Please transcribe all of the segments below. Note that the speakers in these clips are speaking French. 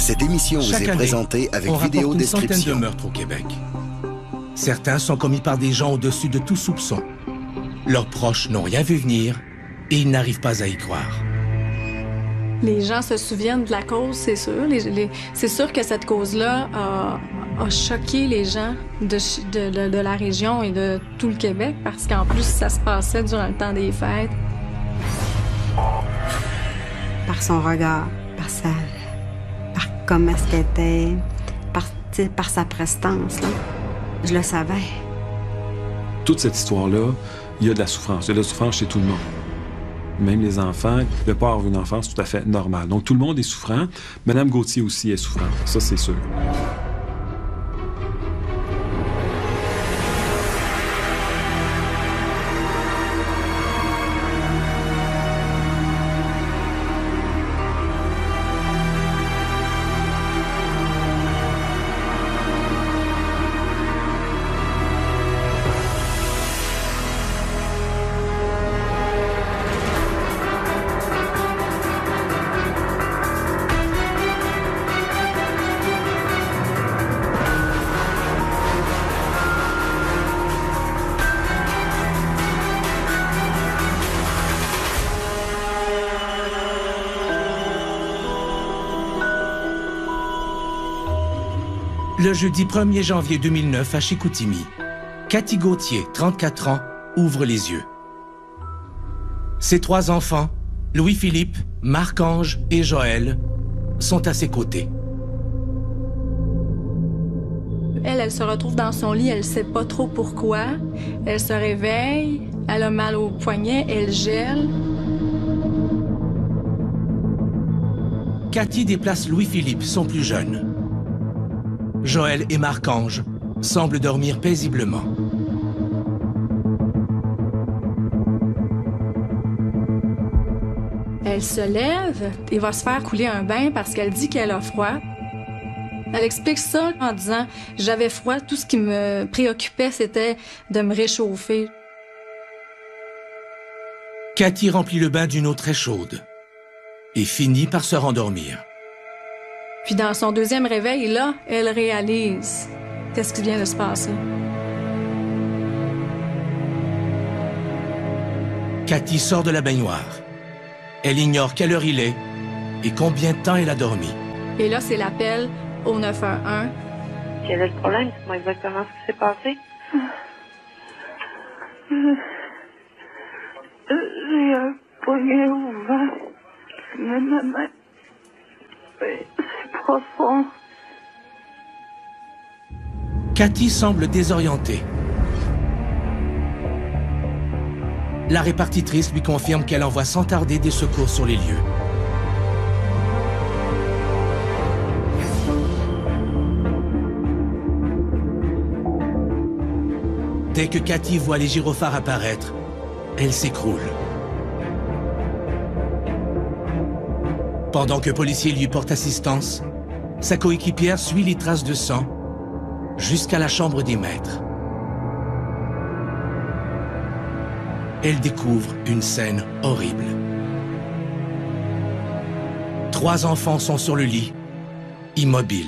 Cette émission vous est présentée avec vidéo description. Une centaine de meurtres au Québec. Certains sont commis par des gens au-dessus de tout soupçon. Leurs proches n'ont rien vu venir et ils n'arrivent pas à y croire. Les gens se souviennent de la cause, c'est sûr. C'est sûr que cette cause-là a choqué les gens de la région et de tout le Québec parce qu'en plus, ça se passait durant le temps des fêtes. Par son regard, par comment est-ce qu'elle était, par sa prestance, là. Je le savais. Toute cette histoire-là, il y a de la souffrance. Il y a de la souffrance chez tout le monde. Même les enfants, de pas avoir une enfance tout à fait normale. Donc, tout le monde est souffrant. Madame Gauthier aussi est souffrante. Ça, c'est sûr. Le jeudi 1er janvier 2009 à Chicoutimi, Cathy Gauthier, 34 ans, ouvre les yeux. Ses 3 enfants, Louis-Philippe, Marc-Ange et Joël, sont à ses côtés. Elle se retrouve dans son lit, elle ne sait pas trop pourquoi. Elle se réveille, elle a mal au poignet, elle gèle. Cathy déplace Louis-Philippe, son plus jeune. Joël et Marc-Ange semblent dormir paisiblement. Elle se lève et va se faire couler un bain parce qu'elle dit qu'elle a froid. Elle explique ça en disant « J'avais froid, tout ce qui me préoccupait, c'était de me réchauffer. » Cathy remplit le bain d'une eau très chaude et finit par se rendormir. Puis dans son deuxième réveil, là, elle réalise qu'est-ce qui vient de se passer. Cathy sort de la baignoire. Elle ignore quelle heure il est et combien de temps elle a dormi. Et là, c'est l'appel au 911. Quel est le problème? Dis-moi exactement ce qui s'est passé. J'ai un poignet ouvert. Mais ma main... C'est profond. Cathy semble désorientée. La répartitrice lui confirme qu'elle envoie sans tarder des secours sur les lieux. Dès que Cathy voit les gyrophares apparaître, elle s'écroule. Pendant que policier lui porte assistance, sa coéquipière suit les traces de sang jusqu'à la chambre des maîtres. Elle découvre une scène horrible. 3 enfants sont sur le lit, immobiles.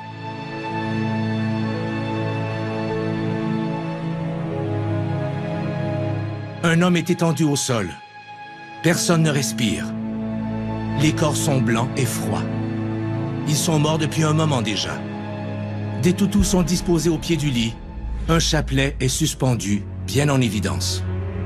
Un homme est étendu au sol. Personne ne respire. Les corps sont blancs et froids. Ils sont morts depuis un moment déjà. Des toutous sont disposés au pied du lit. Un chapelet est suspendu, bien en évidence.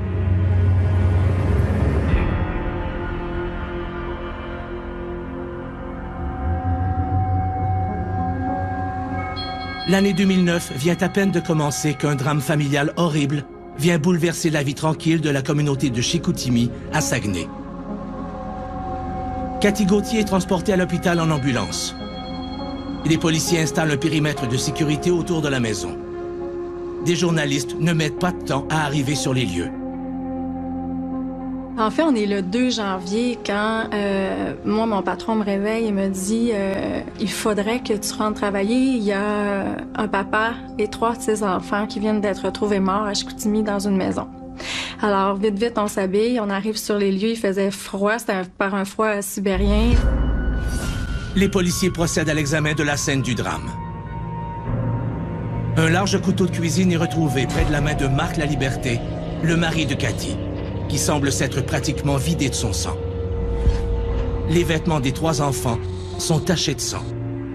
L'année 2009 vient à peine de commencer qu'un drame familial horrible vient bouleverser la vie tranquille de la communauté de Chicoutimi à Saguenay. Cathy Gauthier est transportée à l'hôpital en ambulance. Les policiers installent un périmètre de sécurité autour de la maison. Des journalistes ne mettent pas de temps à arriver sur les lieux. En fait, on est le 2 janvier quand moi, mon patron me réveille et me dit il faudrait que tu rentres travailler. Il y a un papa et 3 de ses enfants qui viennent d'être retrouvés morts à Chicoutimi dans une maison. Alors, vite, vite, on s'habille, on arrive sur les lieux, il faisait froid, c'était par un froid sibérien. Les policiers procèdent à l'examen de la scène du drame. Un large couteau de cuisine est retrouvé près de la main de Marc Laliberté, le mari de Cathy, qui semble s'être pratiquement vidé de son sang. Les vêtements des 3 enfants sont tachés de sang.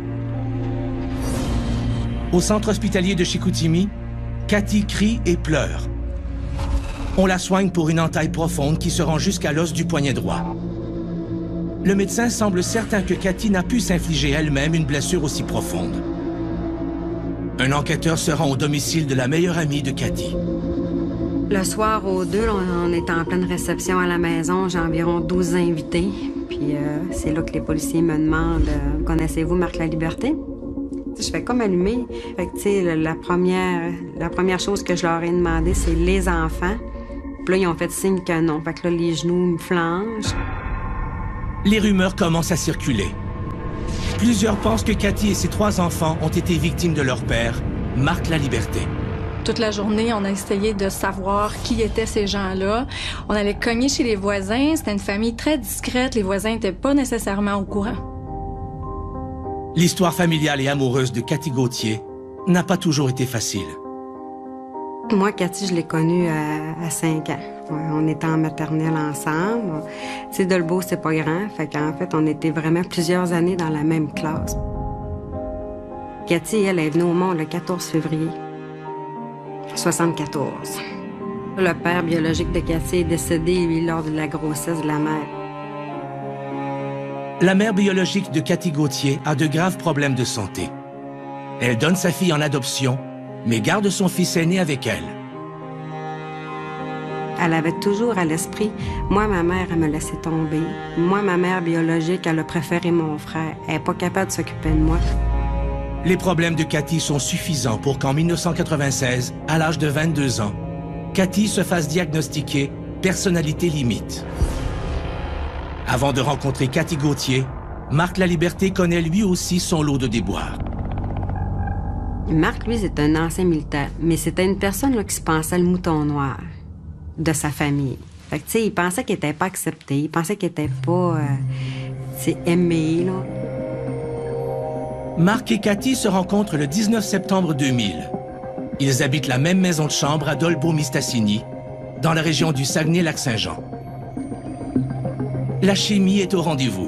Au centre hospitalier de Chicoutimi, Cathy crie et pleure. On la soigne pour une entaille profonde qui se rend jusqu'à l'os du poignet droit. Le médecin semble certain que Cathy n'a pu s'infliger elle-même une blessure aussi profonde. Un enquêteur se rend au domicile de la meilleure amie de Cathy. Le soir, aux 2, on est en pleine réception à la maison. J'ai environ 12 invités. Puis c'est là que les policiers me demandent « Connaissez-vous Marc Laliberté? » Je fais comme allumer. Fait que, tu sais, la première chose que je leur ai demandé, c'est les enfants. Puis là, ils ont fait signe que non. Fait que là, les genoux me flanchent. Les rumeurs commencent à circuler. Plusieurs pensent que Cathy et ses 3 enfants ont été victimes de leur père, Marc Laliberté. Toute la journée, on a essayé de savoir qui étaient ces gens-là. On allait cogner chez les voisins. C'était une famille très discrète. Les voisins n'étaient pas nécessairement au courant. L'histoire familiale et amoureuse de Cathy Gauthier n'a pas toujours été facile. Moi, Cathy, je l'ai connue à 5 ans. On était en maternelle ensemble. Tu sais, Dolbeau, c'est pas grand. Fait qu'en fait, on était vraiment plusieurs années dans la même classe. Cathy, elle est venue au monde le 14 février 1974. Le père biologique de Cathy est décédé, lui, lors de la grossesse de la mère. La mère biologique de Cathy Gauthier a de graves problèmes de santé. Elle donne sa fille en adoption, mais garde son fils aîné avec elle. Elle avait toujours à l'esprit, moi, ma mère, elle me laissait tomber. Moi, ma mère biologique, elle a préféré mon frère. Elle n'est pas capable de s'occuper de moi. Les problèmes de Cathy sont suffisants pour qu'en 1996, à l'âge de 22 ans, Cathy se fasse diagnostiquer personnalité limite. Avant de rencontrer Cathy Gauthier, Marc Laliberté connaît lui aussi son lot de déboires. Marc, lui, c'est un ancien militaire, mais c'était une personne là, qui se pensait le mouton noir de sa famille. Fait que, tu sais, il pensait qu'il n'était pas accepté, il pensait qu'il n'était pas, aimé, là. Marc et Cathy se rencontrent le 19 septembre 2000. Ils habitent la même maison de chambre à Dolbeau-Mistassini, dans la région du Saguenay-Lac-Saint-Jean. La chimie est au rendez-vous.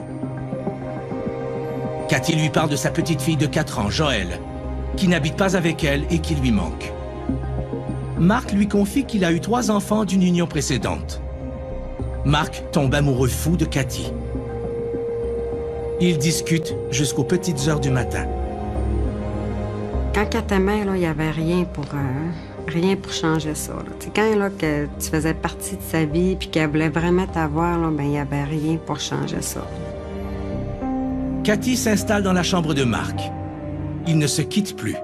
Cathy lui parle de sa petite fille de 4 ans, Joël, qui n'habite pas avec elle et qui lui manque. Marc lui confie qu'il a eu 3 enfants d'une union précédente. Marc tombe amoureux fou de Cathy. Ils discutent jusqu'aux petites heures du matin. Quand elle t'aimait, il n'y avait rien pour changer ça. Quand là, que tu faisais partie de sa vie et qu'elle voulait vraiment t'avoir, il n'y avait rien pour changer ça. Cathy s'installe dans la chambre de Marc. Ils ne se quittent plus.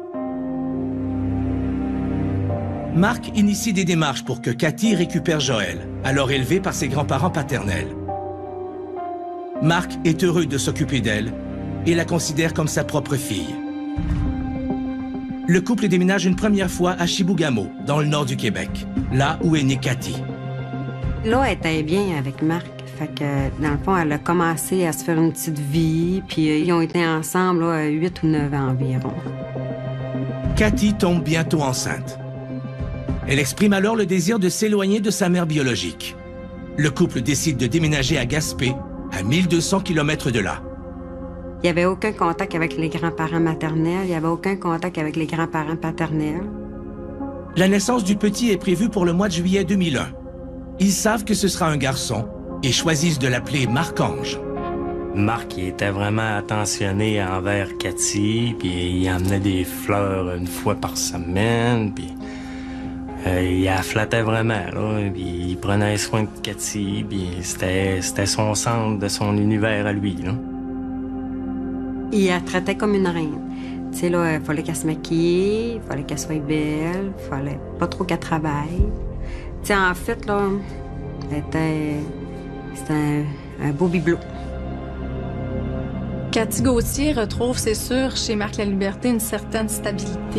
Marc initie des démarches pour que Cathy récupère Joël, alors élevée par ses grands-parents paternels. Marc est heureux de s'occuper d'elle et la considère comme sa propre fille. Le couple déménage une première fois à Chibougamau, dans le nord du Québec, là où est née Cathy. Là, elle était bien avec Marc. Fait que, dans le fond, elle a commencé à se faire une petite vie, puis ils ont été ensemble là, 8 ou 9 ans environ. Cathy tombe bientôt enceinte. Elle exprime alors le désir de s'éloigner de sa mère biologique. Le couple décide de déménager à Gaspé, à 1200 km de là. Il n'y avait aucun contact avec les grands-parents maternels, il n'y avait aucun contact avec les grands-parents paternels. La naissance du petit est prévue pour le mois de juillet 2001. Ils savent que ce sera un garçon et choisissent de l'appeler Marc-Ange. Marc, il était vraiment attentionné envers Cathy, puis il emmenait des fleurs une fois par semaine, puis il la flattait vraiment, là, puis il prenait soin de Cathy, puis c'était son centre de son univers à lui, là. Il la traitait comme une reine. Tu sais, là, il fallait qu'elle se maquille, il fallait qu'elle soit belle, il fallait pas trop qu'elle travaille. Tu sais, en fait, là, c'était un beau bibelot. Cathy Gauthier retrouve, c'est sûr, chez Marc Laliberté, une certaine stabilité.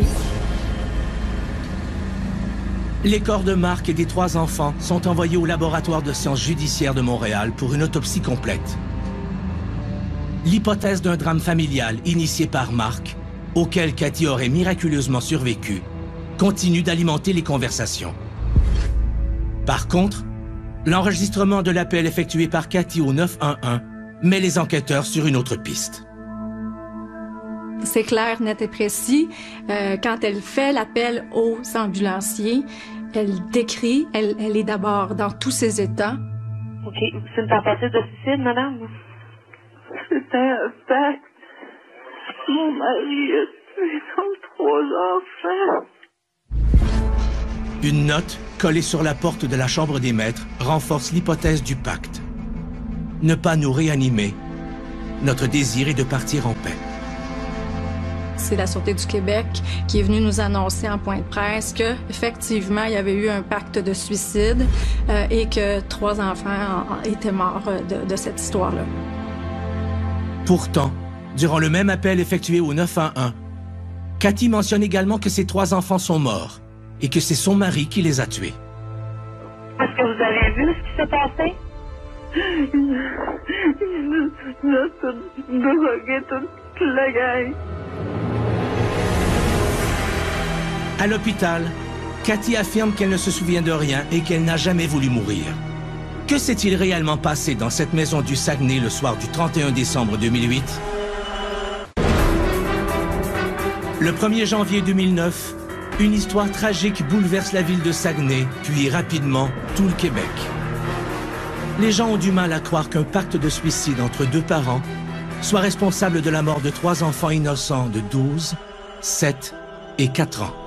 Les corps de Marc et des 3 enfants sont envoyés au laboratoire de sciences judiciaires de Montréal pour une autopsie complète. l'hypothèse d'un drame familial initié par Marc, auquel Cathy aurait miraculeusement survécu, continue d'alimenter les conversations. Par contre, l'enregistrement de l'appel effectué par Cathy au 911 met les enquêteurs sur une autre piste. C'est clair, net et précis. Quand elle fait l'appel aux ambulanciers, elle décrit, elle est d'abord dans tous ses états. OK. C'est une tentative de suicide, madame? C'était un pacte. Mon mari a tué nos 3 enfants. Une note collée sur la porte de la chambre des maîtres renforce l'hypothèse du pacte. Ne pas nous réanimer. Notre désir est de partir en paix. C'est la Sûreté du Québec qui est venue nous annoncer en point de presse qu'effectivement, il y avait eu un pacte de suicide et que 3 enfants étaient morts de cette histoire-là. Pourtant, durant le même appel effectué au 911, Cathy mentionne également que ses 3 enfants sont morts et que c'est son mari qui les a tués. Est-ce que vous avez vu ce qui s'est passé? Il a tout drogué toute la gang. À l'hôpital, Cathy affirme qu'elle ne se souvient de rien et qu'elle n'a jamais voulu mourir. Que s'est-il réellement passé dans cette maison du Saguenay le soir du 31 décembre 2008? Le 1er janvier 2009, une histoire tragique bouleverse la ville de Saguenay, puis rapidement tout le Québec. Les gens ont du mal à croire qu'un pacte de suicide entre 2 parents soit responsable de la mort de 3 enfants innocents de 12, 7 et 4 ans.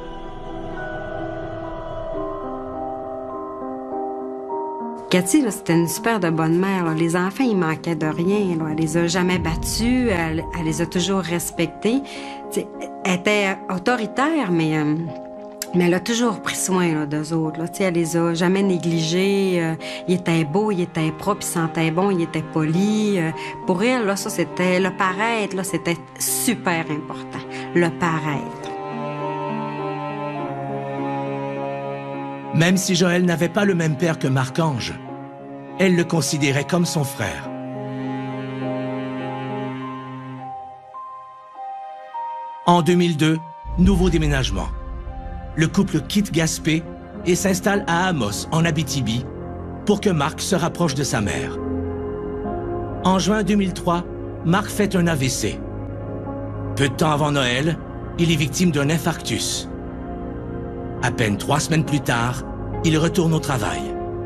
Cathy, c'était une super de bonne mère. Là. Les enfants, ils manquaient de rien. Là. Elle les a jamais battus, elle les a toujours respectés. T'sais, elle était autoritaire, mais elle a toujours pris soin d'eux autres. Là. Elle les a jamais négligés. Ils étaient beaux, ils étaient propres, ils sentaient bon, ils étaient polis. Pour elle, là, ça, c'était le paraître, là, c'était super important. Le paraître. Même si Joël n'avait pas le même père que Marc-Ange, elle le considérait comme son frère. En 2002, nouveau déménagement. Le couple quitte Gaspé et s'installe à Amos, en Abitibi, pour que Marc se rapproche de sa mère. En juin 2003, Marc fait un AVC. Peu de temps avant Noël, il est victime d'un infarctus. À peine 3 semaines plus tard, il retourne au travail.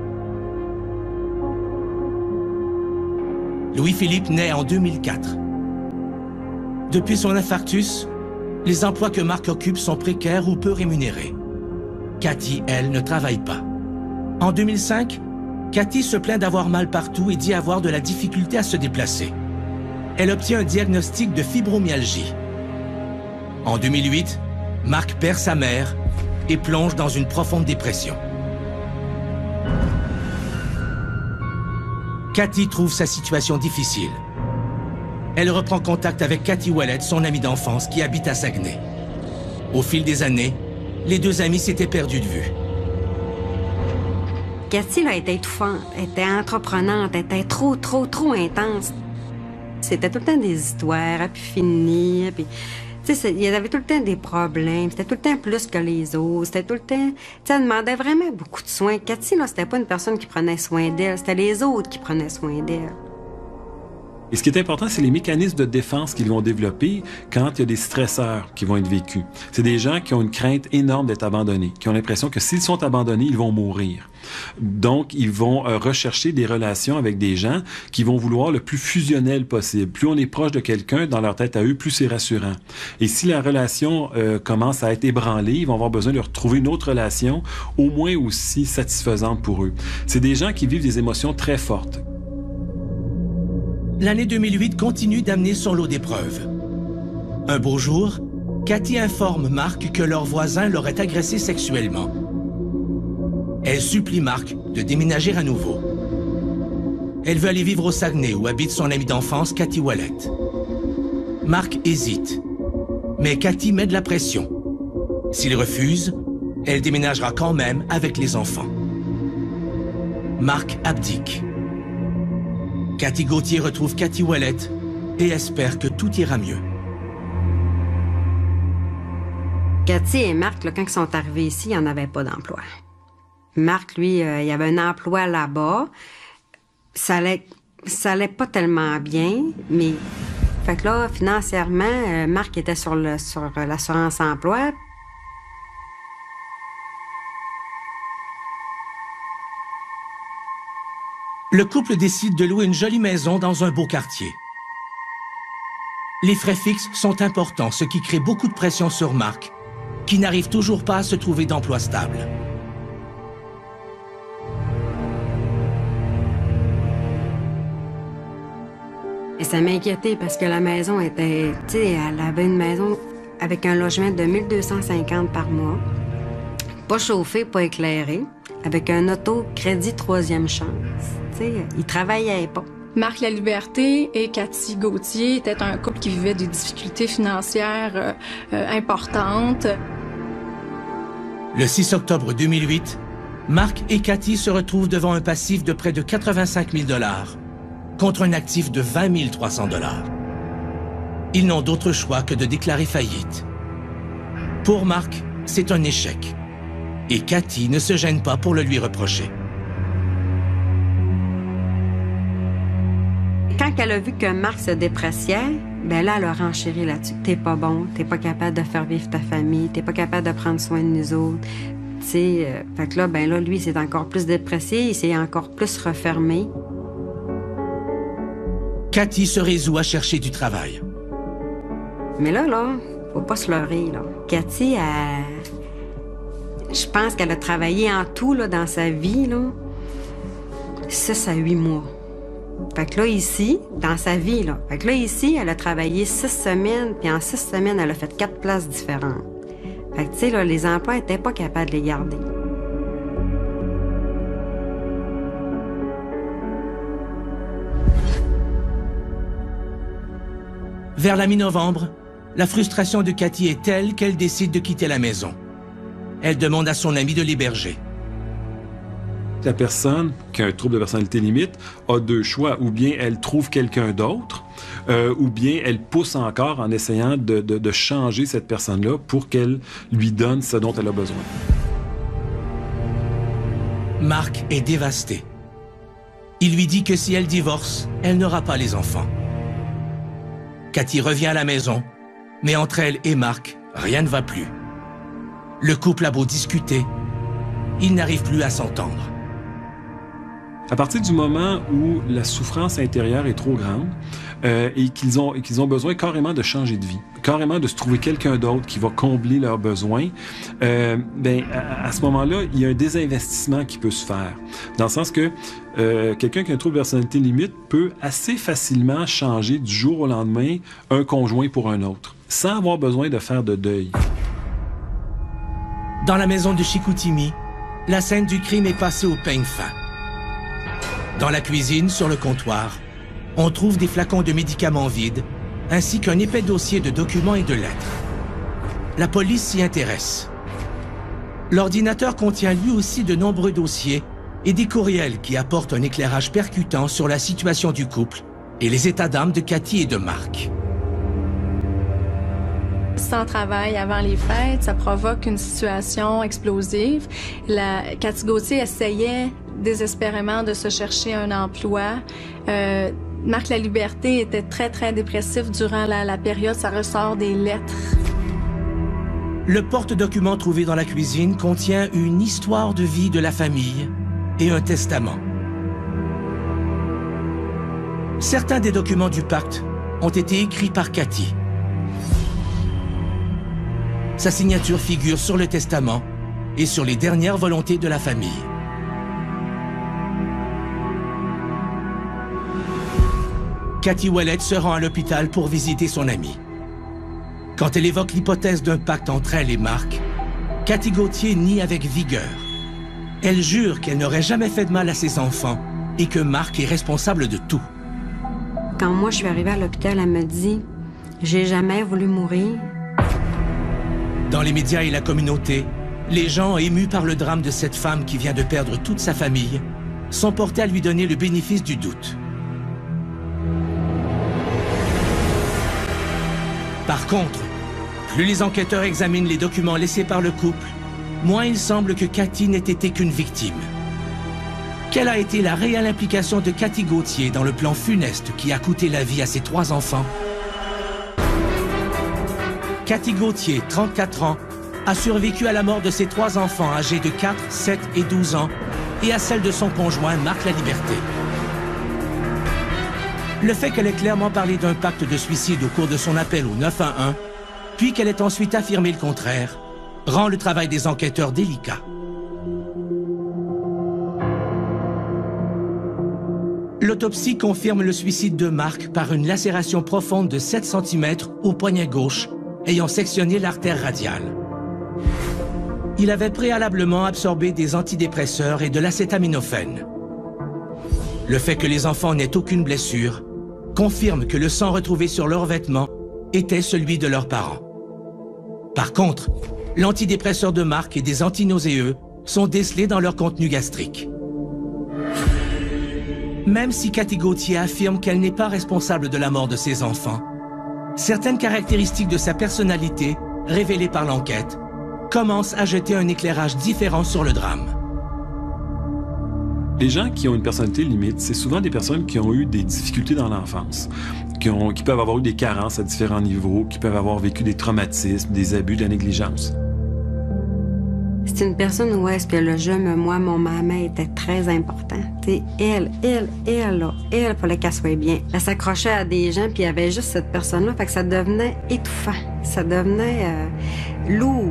Louis-Philippe naît en 2004. Depuis son infarctus, les emplois que Marc occupe sont précaires ou peu rémunérés. Cathy, elle, ne travaille pas. En 2005, Cathy se plaint d'avoir mal partout et dit avoir de la difficulté à se déplacer. Elle obtient un diagnostic de fibromyalgie. En 2008, Marc perd sa mère et plonge dans une profonde dépression. Cathy trouve sa situation difficile. Elle reprend contact avec Cathy Ouellette, son amie d'enfance qui habite à Saguenay. Au fil des années, les 2 amies s'étaient perdues de vue. Cathy, là, elle était étouffante, elle était entreprenante, elle était trop intense. C'était tout le temps des histoires à plus finir, puis... Tu sais, il y avait tout le temps des problèmes, c'était tout le temps plus que les autres, c'était tout le temps... Tu sais, elle demandait vraiment beaucoup de soins. Cathy, là, c'était pas une personne qui prenait soin d'elle, c'était les autres qui prenaient soin d'elle. Et ce qui est important, c'est les mécanismes de défense qu'ils vont développer quand il y a des stresseurs qui vont être vécus. C'est des gens qui ont une crainte énorme d'être abandonnés, qui ont l'impression que s'ils sont abandonnés, ils vont mourir. Donc, ils vont rechercher des relations avec des gens qui vont vouloir le plus fusionnel possible. Plus on est proche de quelqu'un, dans leur tête à eux, plus c'est rassurant. Et si la relation commence à être ébranlée, ils vont avoir besoin de retrouver une autre relation, au moins aussi satisfaisante pour eux. C'est des gens qui vivent des émotions très fortes. L'année 2008 continue d'amener son lot d'épreuves. Un beau jour, Cathy informe Marc que leur voisin l'aurait agressé sexuellement. Elle supplie Marc de déménager à nouveau. Elle veut aller vivre au Saguenay où habite son amie d'enfance, Cathy Ouellette. Marc hésite, mais Cathy met de la pression. S'il refuse, elle déménagera quand même avec les enfants. Marc abdique. Cathy Gauthier retrouve Cathy Ouellette et espère que tout ira mieux. Cathy et Marc, là, quand ils sont arrivés ici, il n'y en avait pas d'emploi. Marc, lui, il avait un emploi là-bas. Ça allait pas tellement bien, mais... Fait que là, financièrement, Marc était sur l'assurance-emploi. Le couple décide de louer une jolie maison dans un beau quartier. Les frais fixes sont importants, ce qui crée beaucoup de pression sur Marc, qui n'arrive toujours pas à se trouver d'emploi stable. Et ça m'inquiétait parce que la maison était... Tu sais, elle avait une maison avec un logement de 1250 par mois, pas chauffé, pas éclairé, avec un auto-crédit 3e chance. Tu sais, ils travaillaient pas. Marc Laliberté et Cathy Gauthier étaient un couple qui vivait des difficultés financières importantes. Le 6 octobre 2008, Marc et Cathy se retrouvent devant un passif de près de 85 000 $ contre un actif de 20 300 $. Ils n'ont d'autre choix que de déclarer faillite. Pour Marc, c'est un échec. Et Cathy ne se gêne pas pour le lui reprocher. Quand elle a vu que Marc se dépréciait, ben là, elle a renchéri là-dessus. T'es pas bon, t'es pas capable de faire vivre ta famille, t'es pas capable de prendre soin de nous autres. Tu sais, fait que là, ben là, lui, il s'est encore plus déprécié, il s'est encore plus refermé. Cathy se résout à chercher du travail. Mais là, faut pas se leurrer, là. Cathy, je pense qu'elle a travaillé en tout, là, dans sa vie, là, 6 à 8 mois. Fait que là, ici, dans sa vie, là, fait que là, ici, elle a travaillé 6 semaines, puis en 6 semaines, elle a fait 4 places différentes. Fait que, tu sais, là, les emplois, elle n'était pas capable de les garder. Vers la mi-novembre, la frustration de Cathy est telle qu'elle décide de quitter la maison. Elle demande à son ami de l'héberger. La personne qui a un trouble de personnalité limite a 2 choix. Ou bien elle trouve quelqu'un d'autre, ou bien elle pousse encore en essayant de changer cette personne-là pour qu'elle lui donne ce dont elle a besoin. Marc est dévasté. Il lui dit que si elle divorce, elle n'aura pas les enfants. Cathy revient à la maison, mais entre elle et Marc, rien ne va plus. Le couple a beau discuter, ils n'arrivent plus à s'entendre. À partir du moment où la souffrance intérieure est trop grande et qu'ils ont besoin carrément de changer de vie, carrément de se trouver quelqu'un d'autre qui va combler leurs besoins, à ce moment-là, il y a un désinvestissement qui peut se faire. Dans le sens que quelqu'un qui a un trouble de personnalité limite peut assez facilement changer du jour au lendemain un conjoint pour un autre, sans avoir besoin de faire de deuil. Dans la maison de Chicoutimi, la scène du crime est passée au peigne fin. Dans la cuisine, sur le comptoir, on trouve des flacons de médicaments vides, ainsi qu'un épais dossier de documents et de lettres. La police s'y intéresse. L'ordinateur contient lui aussi de nombreux dossiers et des courriels qui apportent un éclairage percutant sur la situation du couple et les états d'âme de Cathy et de Marc. Sans travail avant les fêtes, ça provoque une situation explosive. Cathy Gauthier essayait désespérément de se chercher un emploi. Marc Laliberté était très, très dépressif durant la période. Ça ressort des lettres. Le porte-document trouvé dans la cuisine contient une histoire de vie de la famille et un testament. Certains des documents du pacte ont été écrits par Cathy. Sa signature figure sur le testament et sur les dernières volontés de la famille. Cathy Ouellette se rend à l'hôpital pour visiter son amie. Quand elle évoque l'hypothèse d'un pacte entre elle et Marc, Cathy Gauthier nie avec vigueur. Elle jure qu'elle n'aurait jamais fait de mal à ses enfants et que Marc est responsable de tout. Quand moi je suis arrivée à l'hôpital, elle me dit « J'ai jamais voulu mourir ». Dans les médias et la communauté, les gens émus par le drame de cette femme qui vient de perdre toute sa famille sont portés à lui donner le bénéfice du doute. Par contre, plus les enquêteurs examinent les documents laissés par le couple, moins il semble que Cathy n'ait été qu'une victime. Quelle a été la réelle implication de Cathy Gauthier dans le plan funeste qui a coûté la vie à ses 3 enfants? Cathy Gauthier, 34 ans, a survécu à la mort de ses 3 enfants âgés de 4, 7 et 12 ans et à celle de son conjoint Marc Laliberté. Le fait qu'elle ait clairement parlé d'un pacte de suicide au cours de son appel au 911, puis qu'elle ait ensuite affirmé le contraire, rend le travail des enquêteurs délicat. L'autopsie confirme le suicide de Marc par une lacération profonde de 7 cm au poignet gauche, ayant sectionné l'artère radiale. Il avait préalablement absorbé des antidépresseurs et de l'acétaminophène. Le fait que les enfants n'aient aucune blessure confirme que le sang retrouvé sur leurs vêtements était celui de leurs parents. Par contre, l'antidépresseur de Marc et des antinauséeux sont décelés dans leur contenu gastrique. Même si Cathy Gauthier affirme qu'elle n'est pas responsable de la mort de ses enfants, certaines caractéristiques de sa personnalité, révélées par l'enquête, commencent à jeter un éclairage différent sur le drame. Les gens qui ont une personnalité limite, c'est souvent des personnes qui ont eu des difficultés dans l'enfance, qui peuvent avoir eu des carences à différents niveaux, qui peuvent avoir vécu des traumatismes, des abus, de la négligence. C'est une personne où est-ce que le jeu, moi, mon maman était très important. T'sais, elle, fallait qu'elle soit bien. Elle s'accrochait à des gens, puis il y avait juste cette personne-là, fait que ça devenait étouffant. Ça devenait lourd.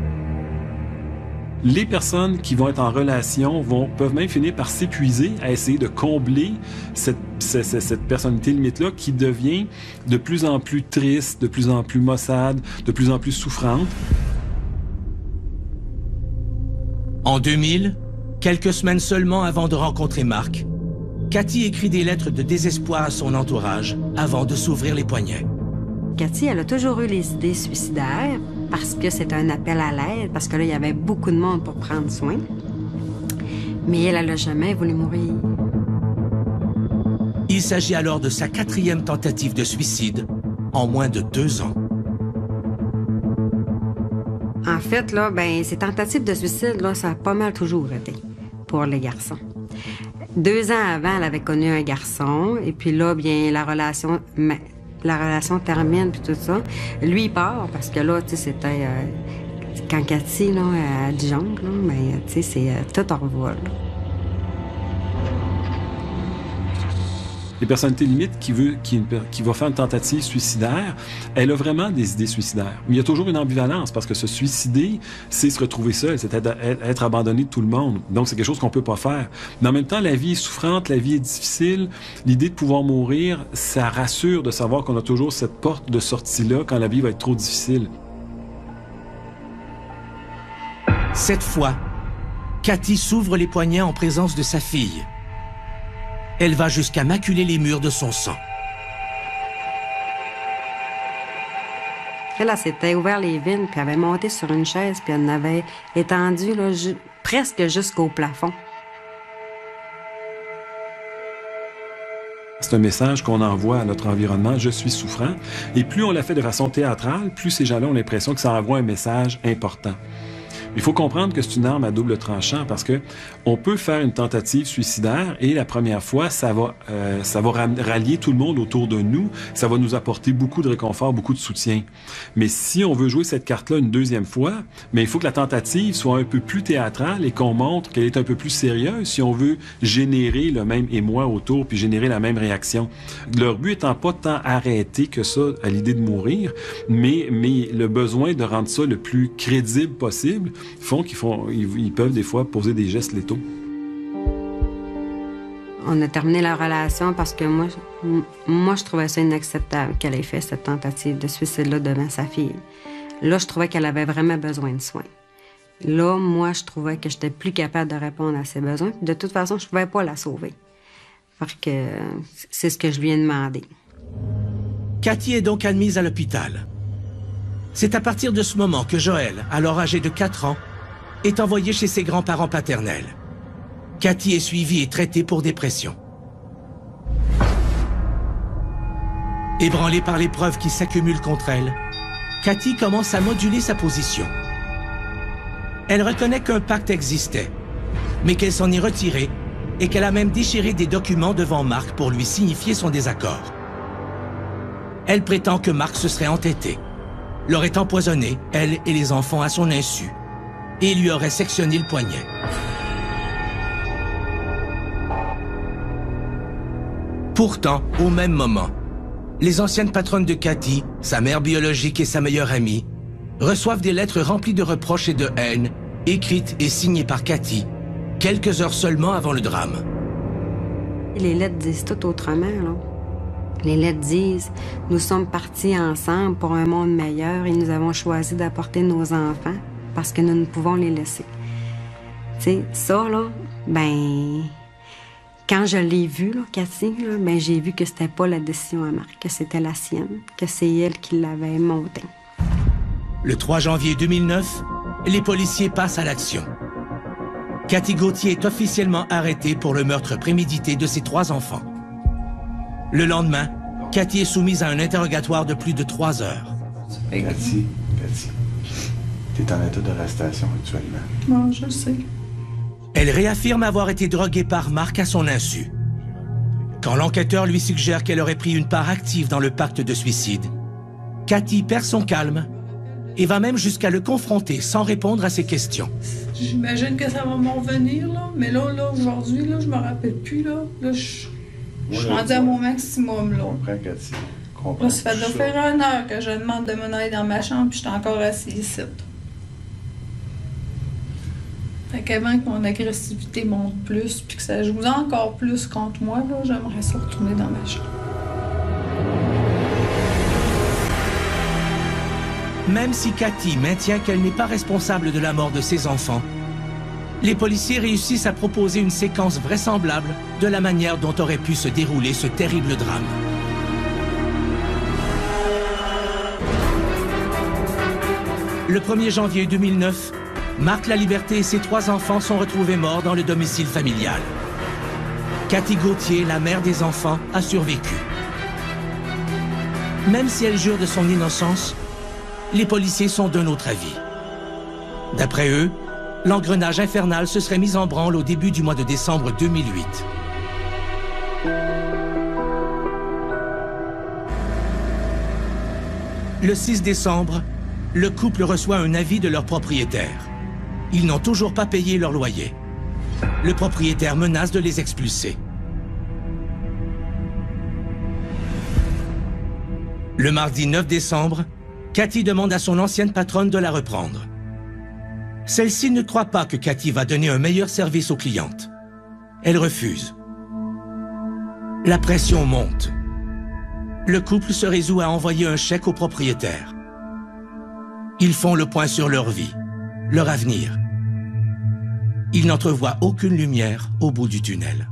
Les personnes qui vont être en relation peuvent même finir par s'épuiser à essayer de combler cette personnalité limite-là qui devient de plus en plus triste, de plus en plus maussade, de plus en plus souffrante. En 2000, quelques semaines seulement avant de rencontrer Marc, Cathy écrit des lettres de désespoir à son entourage avant de s'ouvrir les poignets. Cathy, elle a toujours eu les idées suicidaires parce que c'est un appel à l'aide, parce que là, il y avait beaucoup de monde pour prendre soin. Mais elle n'a jamais voulu mourir. Il s'agit alors de sa 4e tentative de suicide en moins de 2 ans. En fait, là, ces tentatives de suicide, là, ça a pas mal toujours été pour les garçons. 2 ans avant, elle avait connu un garçon, et puis là, bien, la relation termine, puis tout ça. Lui, il part, parce que là, tu sais, c'était... quand Cathy, là, à Dijon, là, ben, tu sais, c'est tout en revoil, là. Les personnalités limites qui va faire une tentative suicidaire, elle a vraiment des idées suicidaires. Mais il y a toujours une ambivalence parce que se suicider, c'est se retrouver seul, c'est être abandonné de tout le monde. Donc, c'est quelque chose qu'on peut pas faire. Mais en même temps, la vie est souffrante, la vie est difficile. L'idée de pouvoir mourir, ça rassure de savoir qu'on a toujours cette porte de sortie-là quand la vie va être trop difficile. Cette fois, Cathy s'ouvre les poignets en présence de sa fille. Elle va jusqu'à maculer les murs de son sang. Elle s'était ouvert les veines, puis elle avait monté sur une chaise, puis elle en avait étendu là, presque jusqu'au plafond. C'est un message qu'on envoie à notre environnement, je suis souffrant. Et plus on l'a fait de façon théâtrale, plus ces gens-là ont l'impression que ça envoie un message important. Il faut comprendre que c'est une arme à double tranchant parce que on peut faire une tentative suicidaire et la première fois, ça va rallier tout le monde autour de nous. Ça va nous apporter beaucoup de réconfort, beaucoup de soutien. Mais si on veut jouer cette carte-là une deuxième fois, mais il faut que la tentative soit un peu plus théâtrale et qu'on montre qu'elle est un peu plus sérieuse si on veut générer le même émoi autour puis générer la même réaction. Leur but étant pas tant arrêté que ça à l'idée de mourir, mais le besoin de rendre ça le plus crédible possible font qu'ils peuvent des fois poser des gestes létaux. On a terminé la relation parce que moi je trouvais ça inacceptable qu'elle ait fait cette tentative de suicide-là devant sa fille. Là, je trouvais qu'elle avait vraiment besoin de soins. Là, moi, je trouvais que j'étais plus capable de répondre à ses besoins. De toute façon, je pouvais pas la sauver. Parce que c'est ce que je lui ai demandé. Cathy est donc admise à l'hôpital. C'est à partir de ce moment que Joël, alors âgé de 4 ans, est envoyé chez ses grands-parents paternels. Cathy est suivie et traitée pour dépression. Ébranlée par les preuves qui s'accumulent contre elle, Cathy commence à moduler sa position. Elle reconnaît qu'un pacte existait, mais qu'elle s'en est retirée et qu'elle a même déchiré des documents devant Marc pour lui signifier son désaccord. Elle prétend que Marc se serait entêté, l'aurait empoisonné, elle et les enfants à son insu, et lui aurait sectionné le poignet. Pourtant, au même moment, les anciennes patronnes de Cathy, sa mère biologique et sa meilleure amie, reçoivent des lettres remplies de reproches et de haine, écrites et signées par Cathy, quelques heures seulement avant le drame. Les lettres disent tout autrement, là. Les lettres disent « Nous sommes partis ensemble pour un monde meilleur et nous avons choisi d'apporter nos enfants parce que nous ne pouvons les laisser. » Tu sais, ça, là, ben... Quand je l'ai vue, là, Cathy, là, ben, j'ai vu que c'était pas la décision à Marc, que c'était la sienne, que c'est elle qui l'avait montée. Le 3 janvier 2009, les policiers passent à l'action. Cathy Gauthier est officiellement arrêtée pour le meurtre prémédité de ses 3 enfants. Le lendemain, Cathy est soumise à un interrogatoire de plus de 3 heures. Cathy, t'es en état d'arrestation actuellement. Bon, je sais. Elle réaffirme avoir été droguée par Marc à son insu. Quand l'enquêteur lui suggère qu'elle aurait pris une part active dans le pacte de suicide, Cathy perd son calme et va même jusqu'à le confronter sans répondre à ses questions. J'imagine que ça va m'en revenir, là. Mais là aujourd'hui, là, je me rappelle plus, là. Là, je suis rendue à mon maximum, là. Comprends, Cathy. Comprends. Là, ça fait de faire 1 heure que je demande de m'en aller dans ma chambre, puis je suis encore assise ici. Fait qu'avant que mon agressivité monte plus, puis que ça joue encore plus contre moi, là, j'aimerais ça retourner dans ma chambre. Même si Cathy maintient qu'elle n'est pas responsable de la mort de ses enfants, les policiers réussissent à proposer une séquence vraisemblable de la manière dont aurait pu se dérouler ce terrible drame. Le 1er janvier 2009, Marc Laliberté et ses 3 enfants sont retrouvés morts dans le domicile familial. Cathy Gauthier, la mère des enfants, a survécu. Même si elle jure de son innocence, les policiers sont d'un autre avis. D'après eux, l'engrenage infernal se serait mis en branle au début du mois de décembre 2008. Le 6 décembre, le couple reçoit un avis de leur propriétaire. Ils n'ont toujours pas payé leur loyer. Le propriétaire menace de les expulser. Le mardi 9 décembre, Cathy demande à son ancienne patronne de la reprendre. Celle-ci ne croit pas que Cathy va donner un meilleur service aux clientes. Elle refuse. La pression monte. Le couple se résout à envoyer un chèque au propriétaire. Ils font le point sur leur vie, leur avenir. Ils n'entrevoient aucune lumière au bout du tunnel.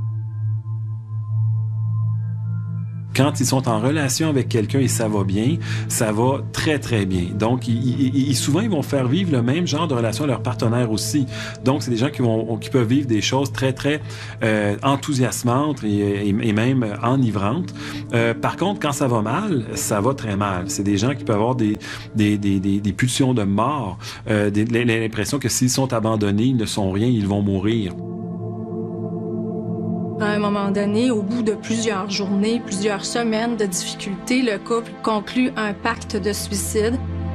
Quand ils sont en relation avec quelqu'un et ça va bien, ça va très, très bien. Donc, souvent, ils vont faire vivre le même genre de relation à leur partenaire aussi. Donc, c'est des gens qui peuvent vivre des choses très, très enthousiasmantes et même enivrantes. Par contre, quand ça va très mal. C'est des gens qui peuvent avoir des pulsions de mort, l'impression que s'ils sont abandonnés, ils ne sont rien, ils vont mourir. À un moment donné, au bout de plusieurs journées, plusieurs semaines de difficultés, le couple conclut un pacte de suicide.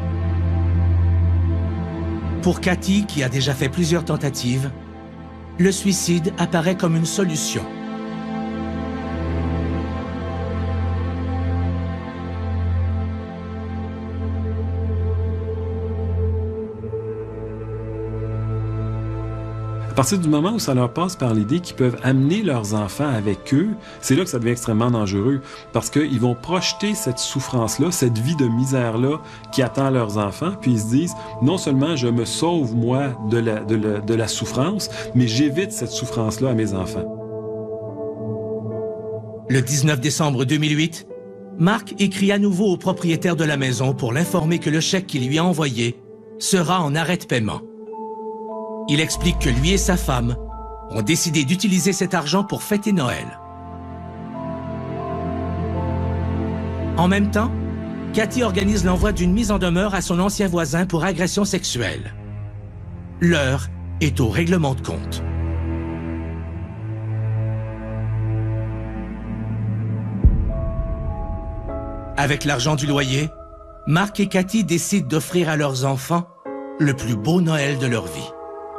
Pour Cathy, qui a déjà fait plusieurs tentatives, le suicide apparaît comme une solution. À partir du moment où ça leur passe par l'idée qu'ils peuvent amener leurs enfants avec eux, c'est là que ça devient extrêmement dangereux parce qu'ils vont projeter cette souffrance-là, cette vie de misère-là qui attend leurs enfants, puis ils se disent non seulement je me sauve moi de la souffrance, mais j'évite cette souffrance-là à mes enfants. Le 19 décembre 2008, Marc écrit à nouveau au propriétaire de la maison pour l'informer que le chèque qu'il lui a envoyé sera en arrêt de paiement. Il explique que lui et sa femme ont décidé d'utiliser cet argent pour fêter Noël. En même temps, Cathy organise l'envoi d'une mise en demeure à son ancien voisin pour agression sexuelle. L'heure est au règlement de compte. Avec l'argent du loyer, Marc et Cathy décident d'offrir à leurs enfants le plus beau Noël de leur vie.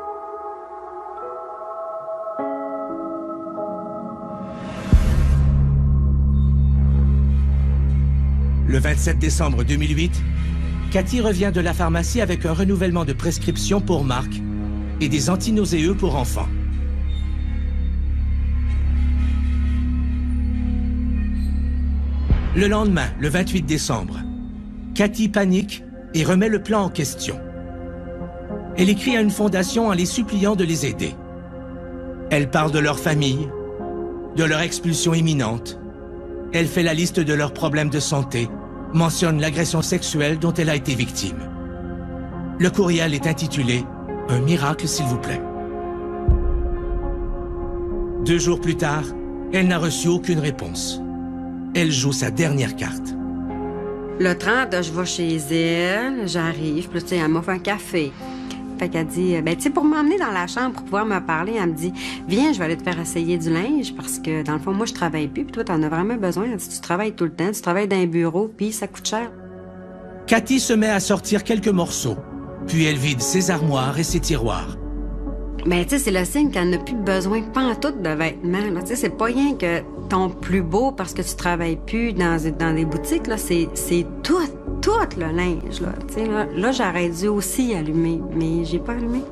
Le 27 décembre 2008, Cathy revient de la pharmacie avec un renouvellement de prescription pour Marc et des antinauséeux pour enfants. Le lendemain, le 28 décembre, Cathy panique et remet le plan en question. Elle écrit à une fondation en les suppliant de les aider. Elle parle de leur famille, de leur expulsion imminente. Elle fait la liste de leurs problèmes de santé, mentionne l'agression sexuelle dont elle a été victime. Le courriel est intitulé « Un miracle, s'il vous plaît ». 2 jours plus tard, elle n'a reçu aucune réponse. Elle joue sa dernière carte. Le 30, je vais chez elle, j'arrive, puis tu sais, elle m'offre un café. Fait qu'elle dit, ben tu sais, pour m'emmener dans la chambre, pour pouvoir me parler, elle me dit, viens, je vais aller te faire essayer du linge, parce que dans le fond, moi, je travaille plus, puis toi, t'en as vraiment besoin. Elle dit, tu travailles tout le temps, tu travailles dans un bureau, puis ça coûte cher. Cathy se met à sortir quelques morceaux, puis elle vide ses armoires et ses tiroirs. Ben, tu sais, c'est le signe qu'elle n'a plus besoin pantoute de vêtements. Tu sais, c'est pas rien que ton plus beau parce que tu travailles plus dans des boutiques, là. C'est tout le linge, là. Tu sais, là j'aurais dû aussi allumer, mais j'ai pas allumé.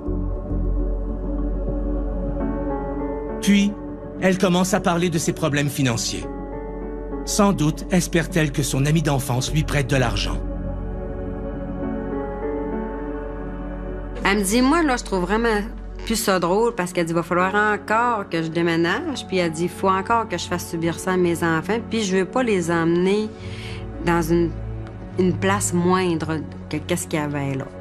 Puis, elle commence à parler de ses problèmes financiers. Sans doute espère-t-elle que son ami d'enfance lui prête de l'argent. Elle me dit, moi, là, je trouve vraiment plus ça drôle parce qu'elle dit, il va falloir encore que je déménage. Puis elle dit, il faut encore que je fasse subir ça à mes enfants. Puis je veux pas les emmener dans une place moindre que qu'est-ce qu'il y avait là.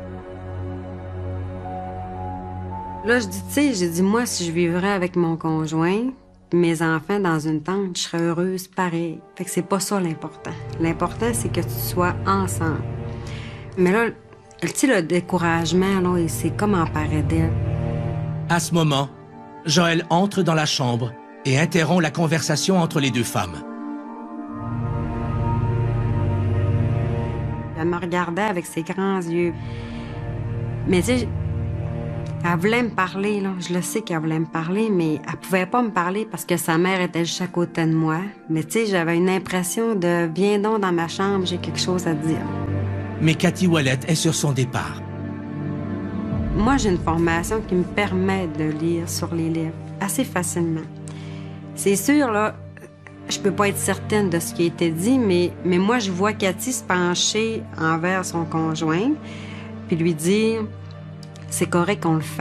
Là, je dis, tu sais, j'ai dit, moi, si je vivrais avec mon conjoint, mes enfants dans une tente, je serais heureuse pareil. Fait que c'est pas ça l'important. L'important, c'est que tu sois ensemble. Mais là, tu sais, le découragement, là, c'est comme emparé d'elle. À ce moment, Joël entre dans la chambre et interrompt la conversation entre les deux femmes. Elle me regardait avec ses grands yeux. Mais tu sais, elle voulait me parler, là. Je le sais qu'elle voulait me parler, mais elle pouvait pas me parler parce que sa mère était juste à côté de moi. Mais tu sais, j'avais une impression de « Viens donc dans ma chambre, j'ai quelque chose à te dire ». Mais Cathy Ouellet est sur son départ. Moi, j'ai une formation qui me permet de lire sur les livres assez facilement. C'est sûr, là, je peux pas être certaine de ce qui a été dit, mais moi, je vois Cathy se pencher envers son conjoint puis lui dire « C'est correct qu'on le fait ».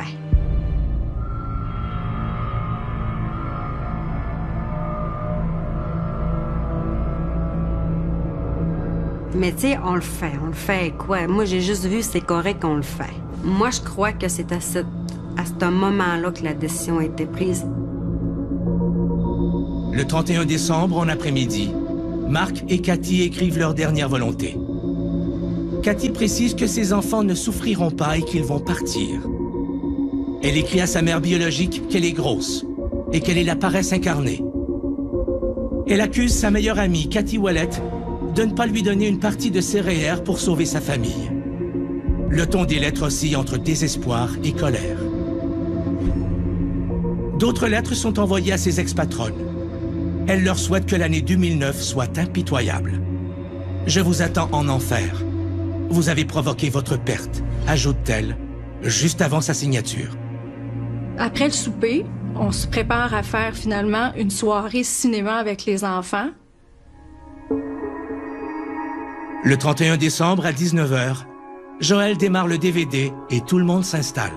Mais tu sais, on le fait quoi? Moi, j'ai juste vu, c'est correct qu'on le fait. Moi, je crois que c'est à ce moment-là que la décision a été prise. Le 31 décembre, en après-midi, Marc et Cathy écrivent leur dernière volonté. Cathy précise que ses enfants ne souffriront pas et qu'ils vont partir. Elle écrit à sa mère biologique qu'elle est grosse et qu'elle est la paresse incarnée. Elle accuse sa meilleure amie, Cathy Ouellet, de ne pas lui donner une partie de ses REER pour sauver sa famille. Le ton des lettres oscille entre désespoir et colère. D'autres lettres sont envoyées à ses ex-patronnes. Elle leur souhaite que l'année 2009 soit impitoyable. « Je vous attends en enfer. Vous avez provoqué votre perte », ajoute-t-elle, juste avant sa signature. Après le souper, on se prépare à faire finalement une soirée cinéma avec les enfants. Le 31 décembre à 19h, Joël démarre le DVD et tout le monde s'installe.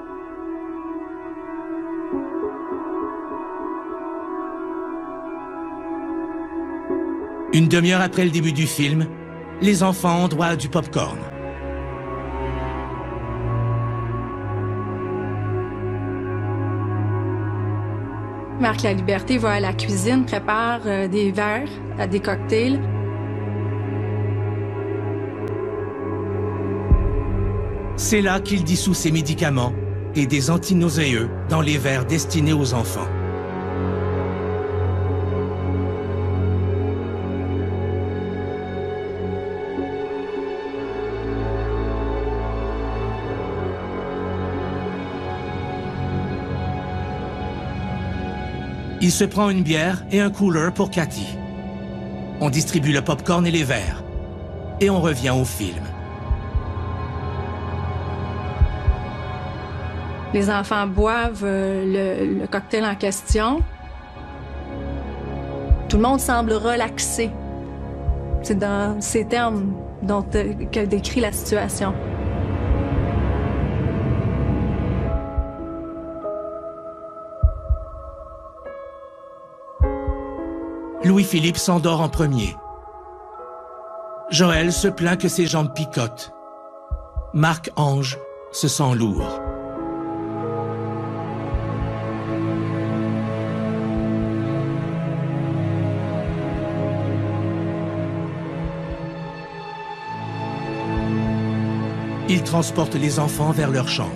Une demi-heure après le début du film, les enfants ont droit à du pop-corn. Marc Laliberté va à la cuisine, prépare des verres, des cocktails. C'est là qu'il dissout ses médicaments et des antinauséeux dans les verres destinés aux enfants. Il se prend une bière et un cooler pour Cathy. On distribue le popcorn et les verres. Et on revient au film. Les enfants boivent le cocktail en question. Tout le monde semble relaxé. C'est dans ces termes que décrit la situation. Louis-Philippe s'endort en premier. Joël se plaint que ses jambes picotent. Marc-Ange se sent lourd. Il transporte les enfants vers leur chambre.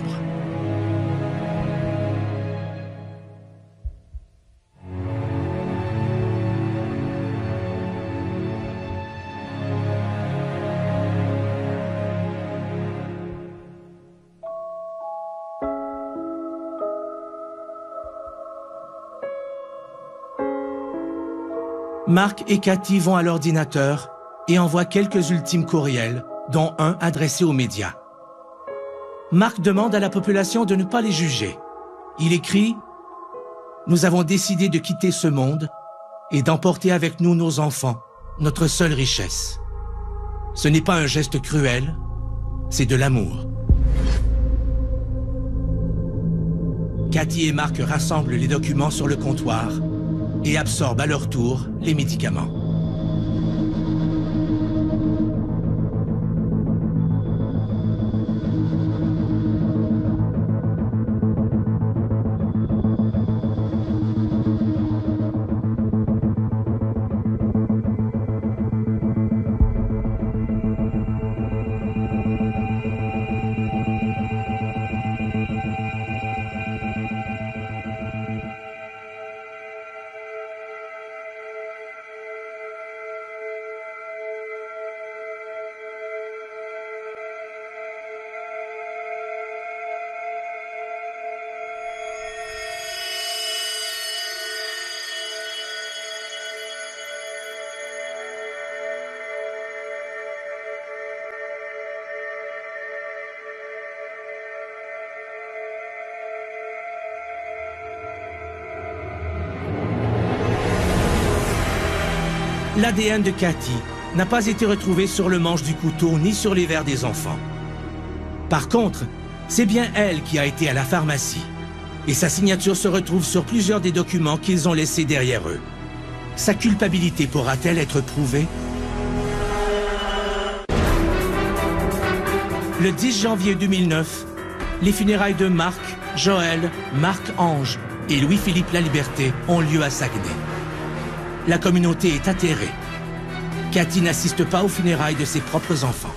Marc et Cathy vont à l'ordinateur et envoient quelques ultimes courriels, dont un adressé aux médias. Marc demande à la population de ne pas les juger. Il écrit « Nous avons décidé de quitter ce monde et d'emporter avec nous nos enfants, notre seule richesse. Ce n'est pas un geste cruel, c'est de l'amour. » Cathy et Marc rassemblent les documents sur le comptoir et absorbent à leur tour les médicaments. L'ADN de Cathy n'a pas été retrouvé sur le manche du couteau ni sur les verres des enfants. Par contre, c'est bien elle qui a été à la pharmacie et sa signature se retrouve sur plusieurs des documents qu'ils ont laissés derrière eux. Sa culpabilité pourra-t-elle être prouvée? Le 10 janvier 2009, les funérailles de Marc, Joël, Marc-Ange et Louis-Philippe Laliberté ont lieu à Saguenay. La communauté est atterrée. Cathy n'assiste pas aux funérailles de ses propres enfants.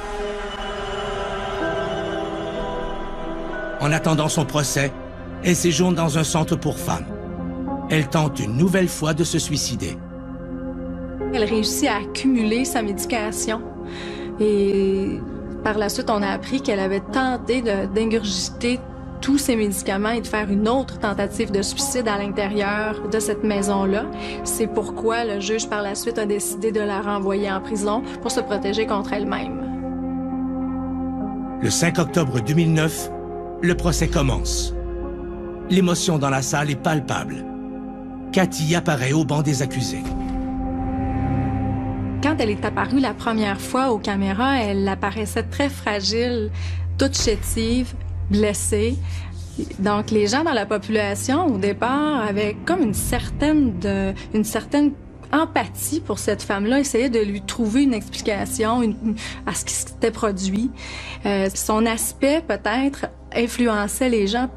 En attendant son procès, elle séjourne dans un centre pour femmes. Elle tente une nouvelle fois de se suicider. Elle réussit à accumuler sa médication. Et par la suite, on a appris qu'elle avait tenté d'ingurgiter tous ses médicaments et de faire une autre tentative de suicide à l'intérieur de cette maison-là. C'est pourquoi le juge, par la suite, a décidé de la renvoyer en prison pour se protéger contre elle-même. Le 5 octobre 2009, le procès commence. L'émotion dans la salle est palpable. Cathy apparaît au banc des accusés. Quand elle est apparue la première fois aux caméras, elle apparaissait très fragile, toute chétive, blessée. Donc, les gens dans la population, au départ, avaient comme une certaine empathie pour cette femme-là, essayaient de lui trouver une explication à ce qui s'était produit. Son aspect, peut-être, influençait les gens.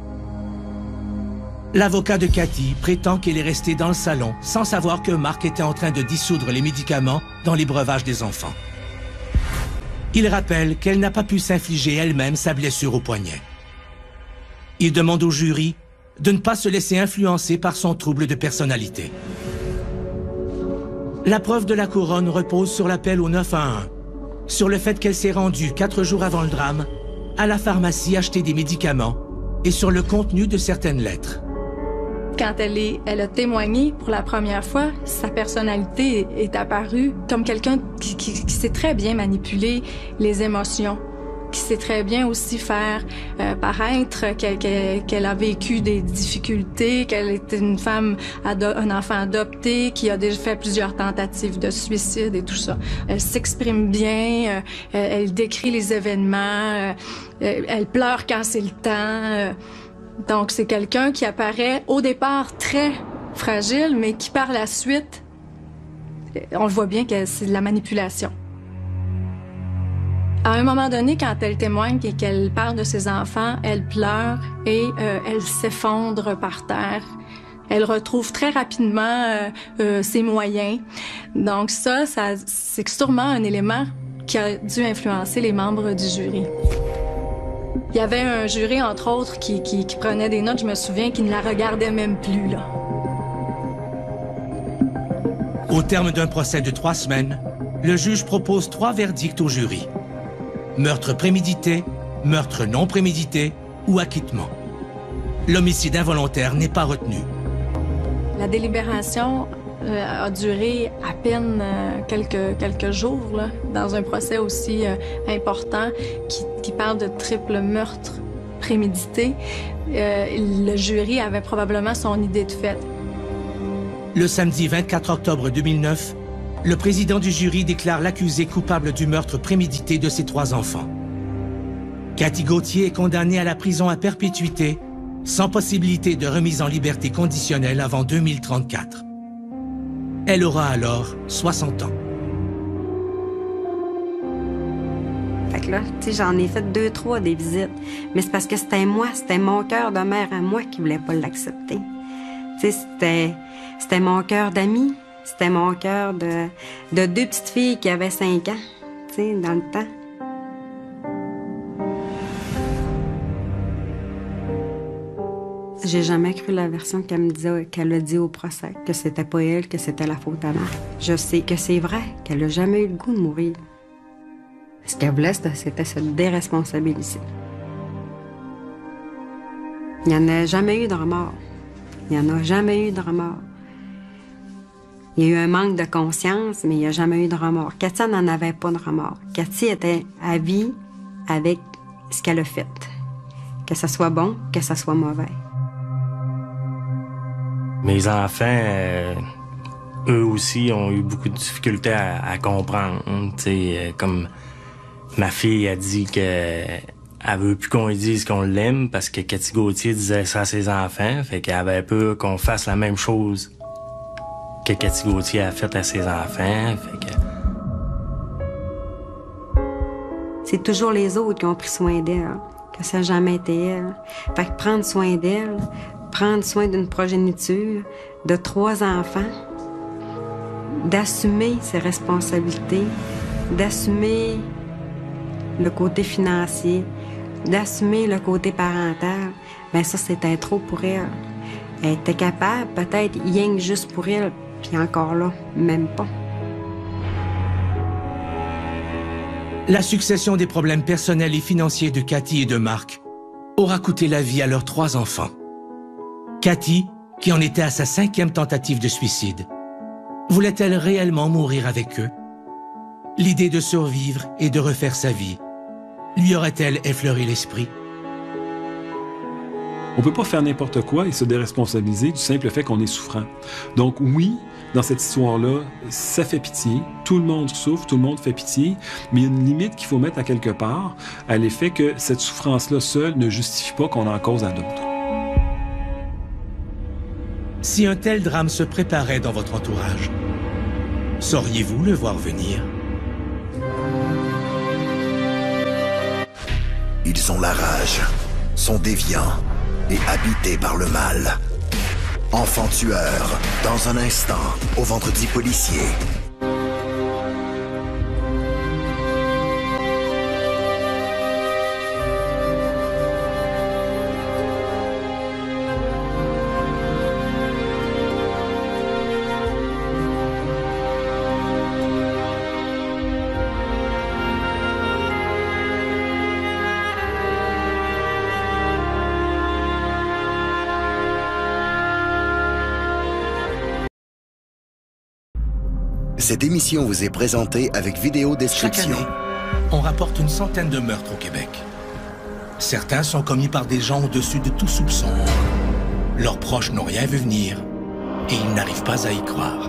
L'avocat de Cathy prétend qu'elle est restée dans le salon sans savoir que Marc était en train de dissoudre les médicaments dans les breuvages des enfants. Il rappelle qu'elle n'a pas pu s'infliger elle-même sa blessure au poignet. Il demande au jury de ne pas se laisser influencer par son trouble de personnalité. La preuve de la couronne repose sur l'appel au 911, sur le fait qu'elle s'est rendue 4 jours avant le drame à la pharmacie acheter des médicaments et sur le contenu de certaines lettres. Quand elle a témoigné pour la première fois, sa personnalité est apparue comme quelqu'un qui sait très bien manipuler les émotions, qui sait très bien aussi faire paraître qu'elle a vécu des difficultés, qu'elle était une femme, un enfant adopté, qui a déjà fait plusieurs tentatives de suicide et tout ça. Elle s'exprime bien, elle décrit les événements, elle pleure quand c'est le temps. Donc c'est quelqu'un qui apparaît au départ très fragile, mais qui par la suite, on le voit bien que c'est de la manipulation. À un moment donné, quand elle témoigne et qu'elle parle de ses enfants, elle pleure et elle s'effondre par terre. Elle retrouve très rapidement ses moyens. Donc ça c'est sûrement un élément qui a dû influencer les membres du jury. Il y avait un jury, entre autres, qui prenait des notes, je me souviens, qui ne la regardait même plus, là. Au terme d'un procès de 3 semaines, le juge propose 3 verdicts au jury. Meurtre prémédité, meurtre non prémédité ou acquittement. L'homicide involontaire n'est pas retenu. La délibération a duré à peine quelques jours, là, dans un procès aussi important qui parle de triple meurtre prémédité. Le jury avait probablement son idée de fait. Le samedi 24 octobre 2009, le président du jury déclare l'accusé coupable du meurtre prémédité de ses 3 enfants. Cathy Gauthier est condamnée à la prison à perpétuité, sans possibilité de remise en liberté conditionnelle avant 2034. Elle aura alors 60 ans. Fait que là, tu sais, j'en ai fait 2-3 des visites. Mais c'est parce que c'était moi, c'était mon cœur de mère à moi qui voulait pas l'accepter. Tu sais, c'était mon cœur d'ami, c'était mon cœur de 2 petites filles qui avaient 5 ans, tu sais, dans le temps. J'ai jamais cru la version qu'elle a dit au procès, que c'était pas elle, que c'était la faute à Marc. Je sais que c'est vrai, qu'elle a jamais eu le goût de mourir. Ce qu'elle voulait, c'était se déresponsabiliser. Il n'y en a jamais eu de remords. Il n'y en a jamais eu de remords. Il y a eu un manque de conscience, mais il n'y a jamais eu de remords. Cathy n'en avait pas de remords. Cathy était à vie avec ce qu'elle a fait. Que ça soit bon, que ça soit mauvais. Mes enfants, eux aussi, ont eu beaucoup de difficultés à comprendre. Comme ma fille a dit qu'elle veut plus qu'on lui dise qu'on l'aime parce que Cathy Gauthier disait ça à ses enfants. Fait qu'elle avait peur qu'on fasse la même chose que Cathy Gauthier a fait à ses enfants. Fait que... C'est toujours les autres qui ont pris soin d'elle, que ça n'a jamais été elle. Fait que prendre soin d'elle, prendre soin d'une progéniture de 3 enfants, d'assumer ses responsabilités, d'assumer le côté financier, d'assumer le côté parental, bien ça, c'était trop pour elle. Elle était capable, peut-être, rien que juste pour elle, puis encore là, même pas. La succession des problèmes personnels et financiers de Cathy et de Marc aura coûté la vie à leurs 3 enfants. Cathy, qui en était à sa 5e tentative de suicide, voulait-elle réellement mourir avec eux? L'idée de survivre et de refaire sa vie lui aurait-elle effleuré l'esprit? On peut pas faire n'importe quoi et se déresponsabiliser du simple fait qu'on est souffrant. Donc oui, dans cette histoire-là, ça fait pitié. Tout le monde souffre, tout le monde fait pitié, mais il y a une limite qu'il faut mettre à quelque part à l'effet que cette souffrance-là seule ne justifie pas qu'on en cause à d'autres. Si un tel drame se préparait dans votre entourage, sauriez-vous le voir venir? Ils ont la rage, sont déviants et habités par le mal. Enfants tueurs, dans un instant, au Vendredi policier. Cette émission vous est présentée avec vidéo Chaque description. année, on rapporte une centaine de meurtres au Québec. Certains sont commis par des gens au-dessus de tout soupçon. Leurs proches n'ont rien vu venir et ils n'arrivent pas à y croire.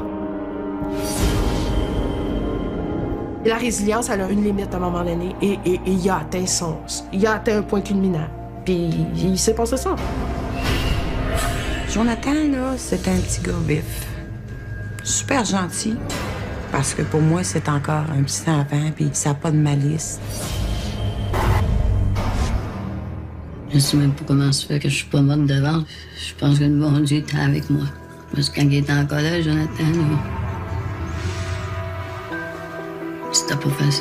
La résilience, elle a une limite à un moment donné et il a atteint il a atteint un point culminant. Puis il s'est passé ça. Jonathan, là, c'est un petit gars vif. Super gentil. Parce que pour moi, c'est encore un petit enfant, puis ça n'a pas de malice. Je sais même pas comment se fait que je suis pas morte devant. Je pense que le bon Dieu était avec moi. Parce que quand il était en colère, Jonathan, là, c'était pas facile.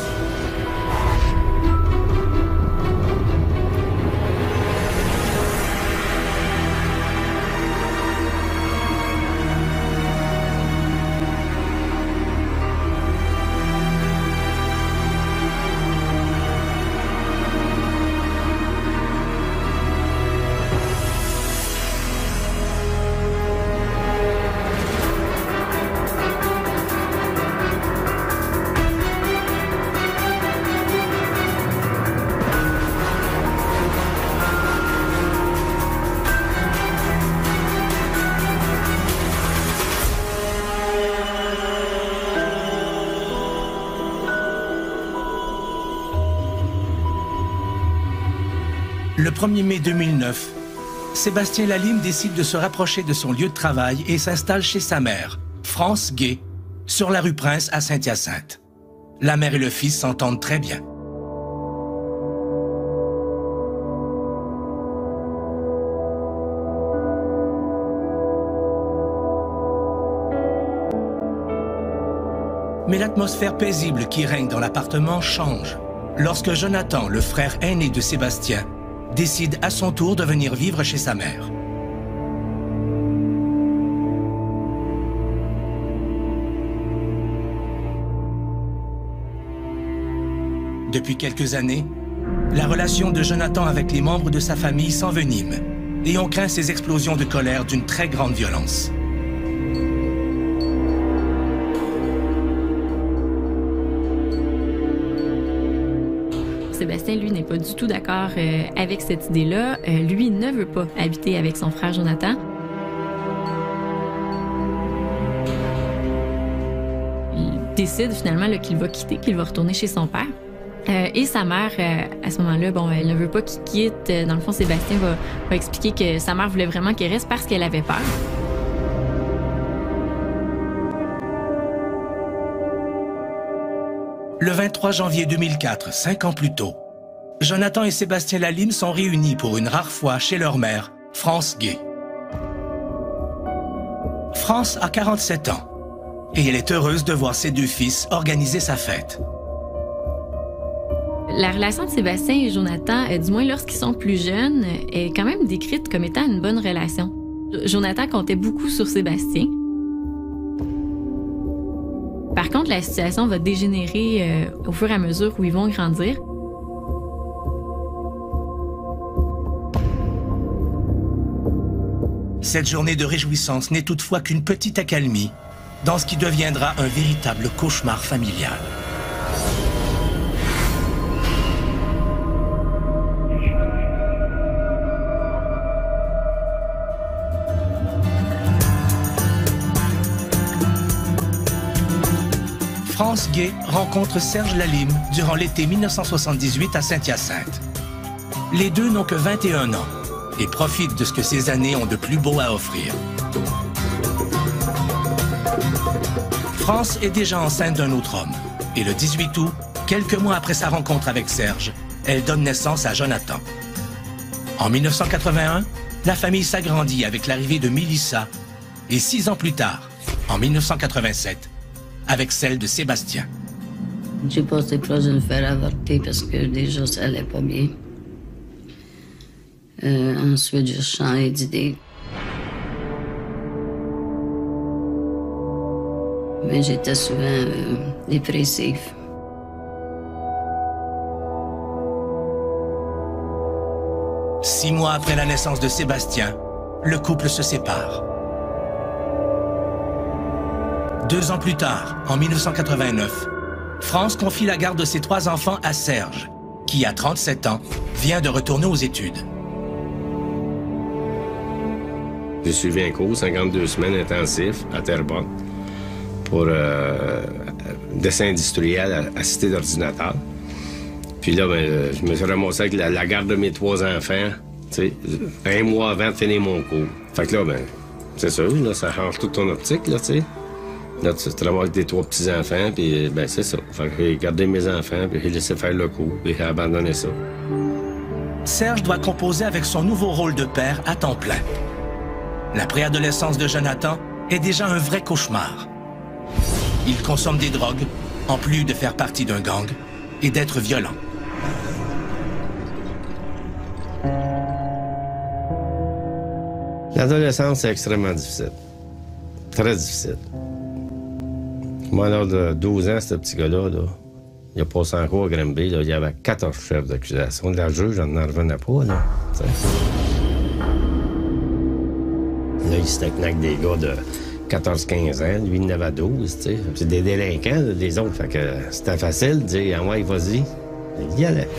Le 1er mai 2009, Sébastien Lalime décide de se rapprocher de son lieu de travail et s'installe chez sa mère, France Gay, sur la rue Prince à Saint-Hyacinthe. La mère et le fils s'entendent très bien. Mais l'atmosphère paisible qui règne dans l'appartement change lorsque Jonathan, le frère aîné de Sébastien, décide à son tour de venir vivre chez sa mère. Depuis quelques années, la relation de Jonathan avec les membres de sa famille s'envenime et on craint ces explosions de colère d'une très grande violence. Sébastien, lui, n'est pas du tout d'accord avec cette idée-là. Lui, il ne veut pas habiter avec son frère Jonathan. Il décide finalement qu'il va quitter, qu'il va retourner chez son père. Et sa mère, à ce moment-là, bon, elle ne veut pas qu'il quitte. Dans le fond, Sébastien va expliquer que sa mère voulait vraiment qu'il reste parce qu'elle avait peur. Le 23 janvier 2004, 5 ans plus tôt, Jonathan et Sébastien Lalime sont réunis pour une rare fois chez leur mère, France Gay. France a 47 ans et elle est heureuse de voir ses deux fils organiser sa fête. La relation de Sébastien et Jonathan, du moins lorsqu'ils sont plus jeunes, est quand même décrite comme étant une bonne relation. Jonathan comptait beaucoup sur Sébastien. Par contre, la situation va dégénérer au fur et à mesure où ils vont grandir. Cette journée de réjouissance n'est toutefois qu'une petite accalmie dans ce qui deviendra un véritable cauchemar familial. France Gay rencontre Serge Lalime durant l'été 1978 à Saint-Hyacinthe. Les deux n'ont que 21 ans et profitent de ce que ces années ont de plus beau à offrir. France est déjà enceinte d'un autre homme et le 18 août, quelques mois après sa rencontre avec Serge, elle donne naissance à Jonathan. En 1981, la famille s'agrandit avec l'arrivée de Mélissa et 6 ans plus tard, en 1987, avec celle de Sébastien. J'ai passé proche de me faire avorter parce que déjà ça allait pas bien. Ensuite, j'ai changé d'idée. Mais j'étais souvent dépressive. Six mois après la naissance de Sébastien, le couple se sépare. 2 ans plus tard, en 1989, France confie la garde de ses 3 enfants à Serge, qui, à 37 ans, vient de retourner aux études. J'ai suivi un cours, 52 semaines intensif à Terrebonne, pour dessin industriel à Cité d'ordinateur. Puis là, ben, je me suis ramassé avec la garde de mes 3 enfants, tu sais, 1 mois avant de finir mon cours. Fait que là, ben, c'est sûr, là, ça change toute ton optique, là, tu sais. Là, tu te ramasses avec tes 3 petits-enfants, puis ben, c'est ça. Fait que j'ai gardé mes enfants, puis j'ai laissé faire le cours, puis j'ai abandonné ça. Serge doit composer avec son nouveau rôle de père à temps plein. La préadolescence de Jonathan est déjà un vrai cauchemar. Il consomme des drogues, en plus de faire partie d'un gang et d'être violent. L'adolescence, c'est extrêmement difficile. Très difficile. Moi, à l'âge de 12 ans, ce petit gars-là, là, il a passé en cours à Granby, là, il y avait 14 chefs d'accusation. La juge, j'en revenais pas, là. T'sais. Là, il s'était avec des gars de 14-15 ans. Lui, il en avait 12, tu sais. C'est des délinquants, là, des autres. Fait que c'était facile de dire, ah ouais, vas-y. Il y allait.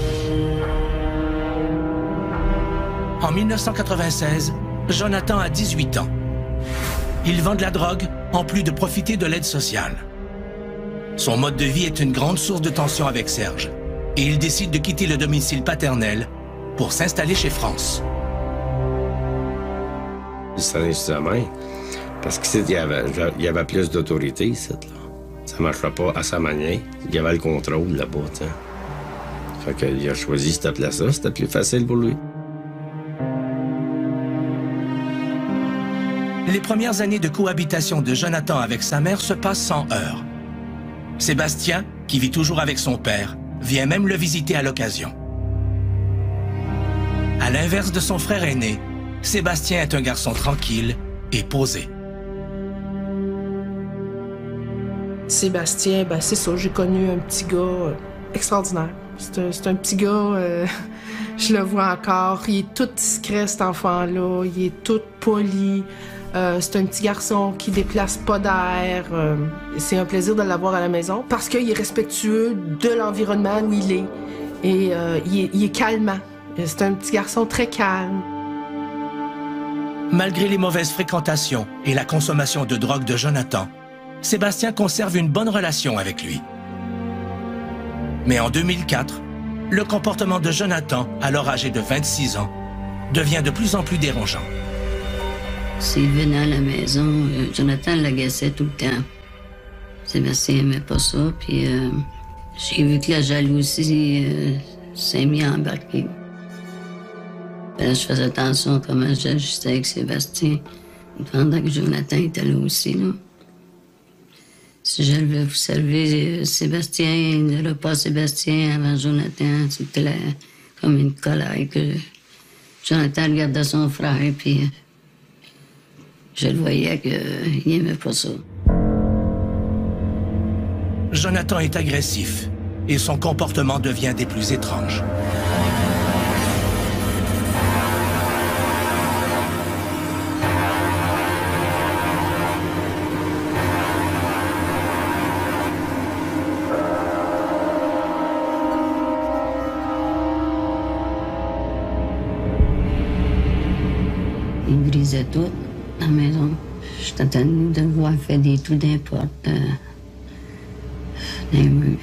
En 1996, Jonathan a 18 ans. Il vend de la drogue, en plus de profiter de l'aide sociale. Son mode de vie est une grande source de tension avec Serge, et il décide de quitter le domicile paternel pour s'installer chez France. Il s'en est sur sa main, parce qu'il y avait plus d'autorité ici, là. Ça ne marcherait pas à sa manière. Il y avait le contrôle là-bas, t'sais. Fait qu'il a choisi cette place-là, c'était plus facile pour lui. Les premières années de cohabitation de Jonathan avec sa mère se passent sans heurts. Sébastien, qui vit toujours avec son père, vient même le visiter à l'occasion. À l'inverse de son frère aîné, Sébastien est un garçon tranquille et posé. Sébastien, ben c'est ça, j'ai connu un petit gars extraordinaire. C'est un petit gars, je le vois encore, il est tout discret cet enfant-là, il est tout poli. C'est un petit garçon qui déplace pas d'air. C'est un plaisir de l'avoir à la maison parce qu'il est respectueux de l'environnement où il est. Et il est calmant. C'est un petit garçon très calme. Malgré les mauvaises fréquentations et la consommation de drogue de Jonathan, Sébastien conserve une bonne relation avec lui. Mais en 2004, le comportement de Jonathan, alors âgé de 26 ans, devient de plus en plus dérangeant. S'il venait à la maison, Jonathan l'agaçait tout le temps. Sébastien n'aimait pas ça, puis j'ai vu que la jalousie s'est mise à embarquer. Là, je faisais attention à comment j'agissais avec Sébastien, pendant que Jonathan était là aussi, là. Si je vais vous servir Sébastien, le repas Sébastien avant Jonathan, c'était comme une colère que Jonathan regardait son frère, puis je le voyais qu'il n'aimait pas ça. Jonathan est agressif et son comportement devient des plus étranges. Il brisait tout à la maison. J'étais tannée de le voir faire des trous d'importe dans les murs.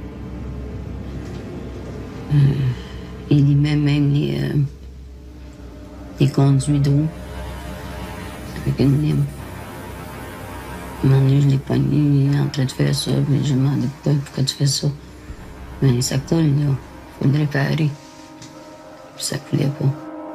Il limait même les conduits d'eau avec une lime. Un moment donné, je l'ai pogné, il est en train de faire ça, mais je lui ai demandé pourquoi tu fais ça. Mais ça coule, là. Il faut le réparer. Puis ça coulait pas.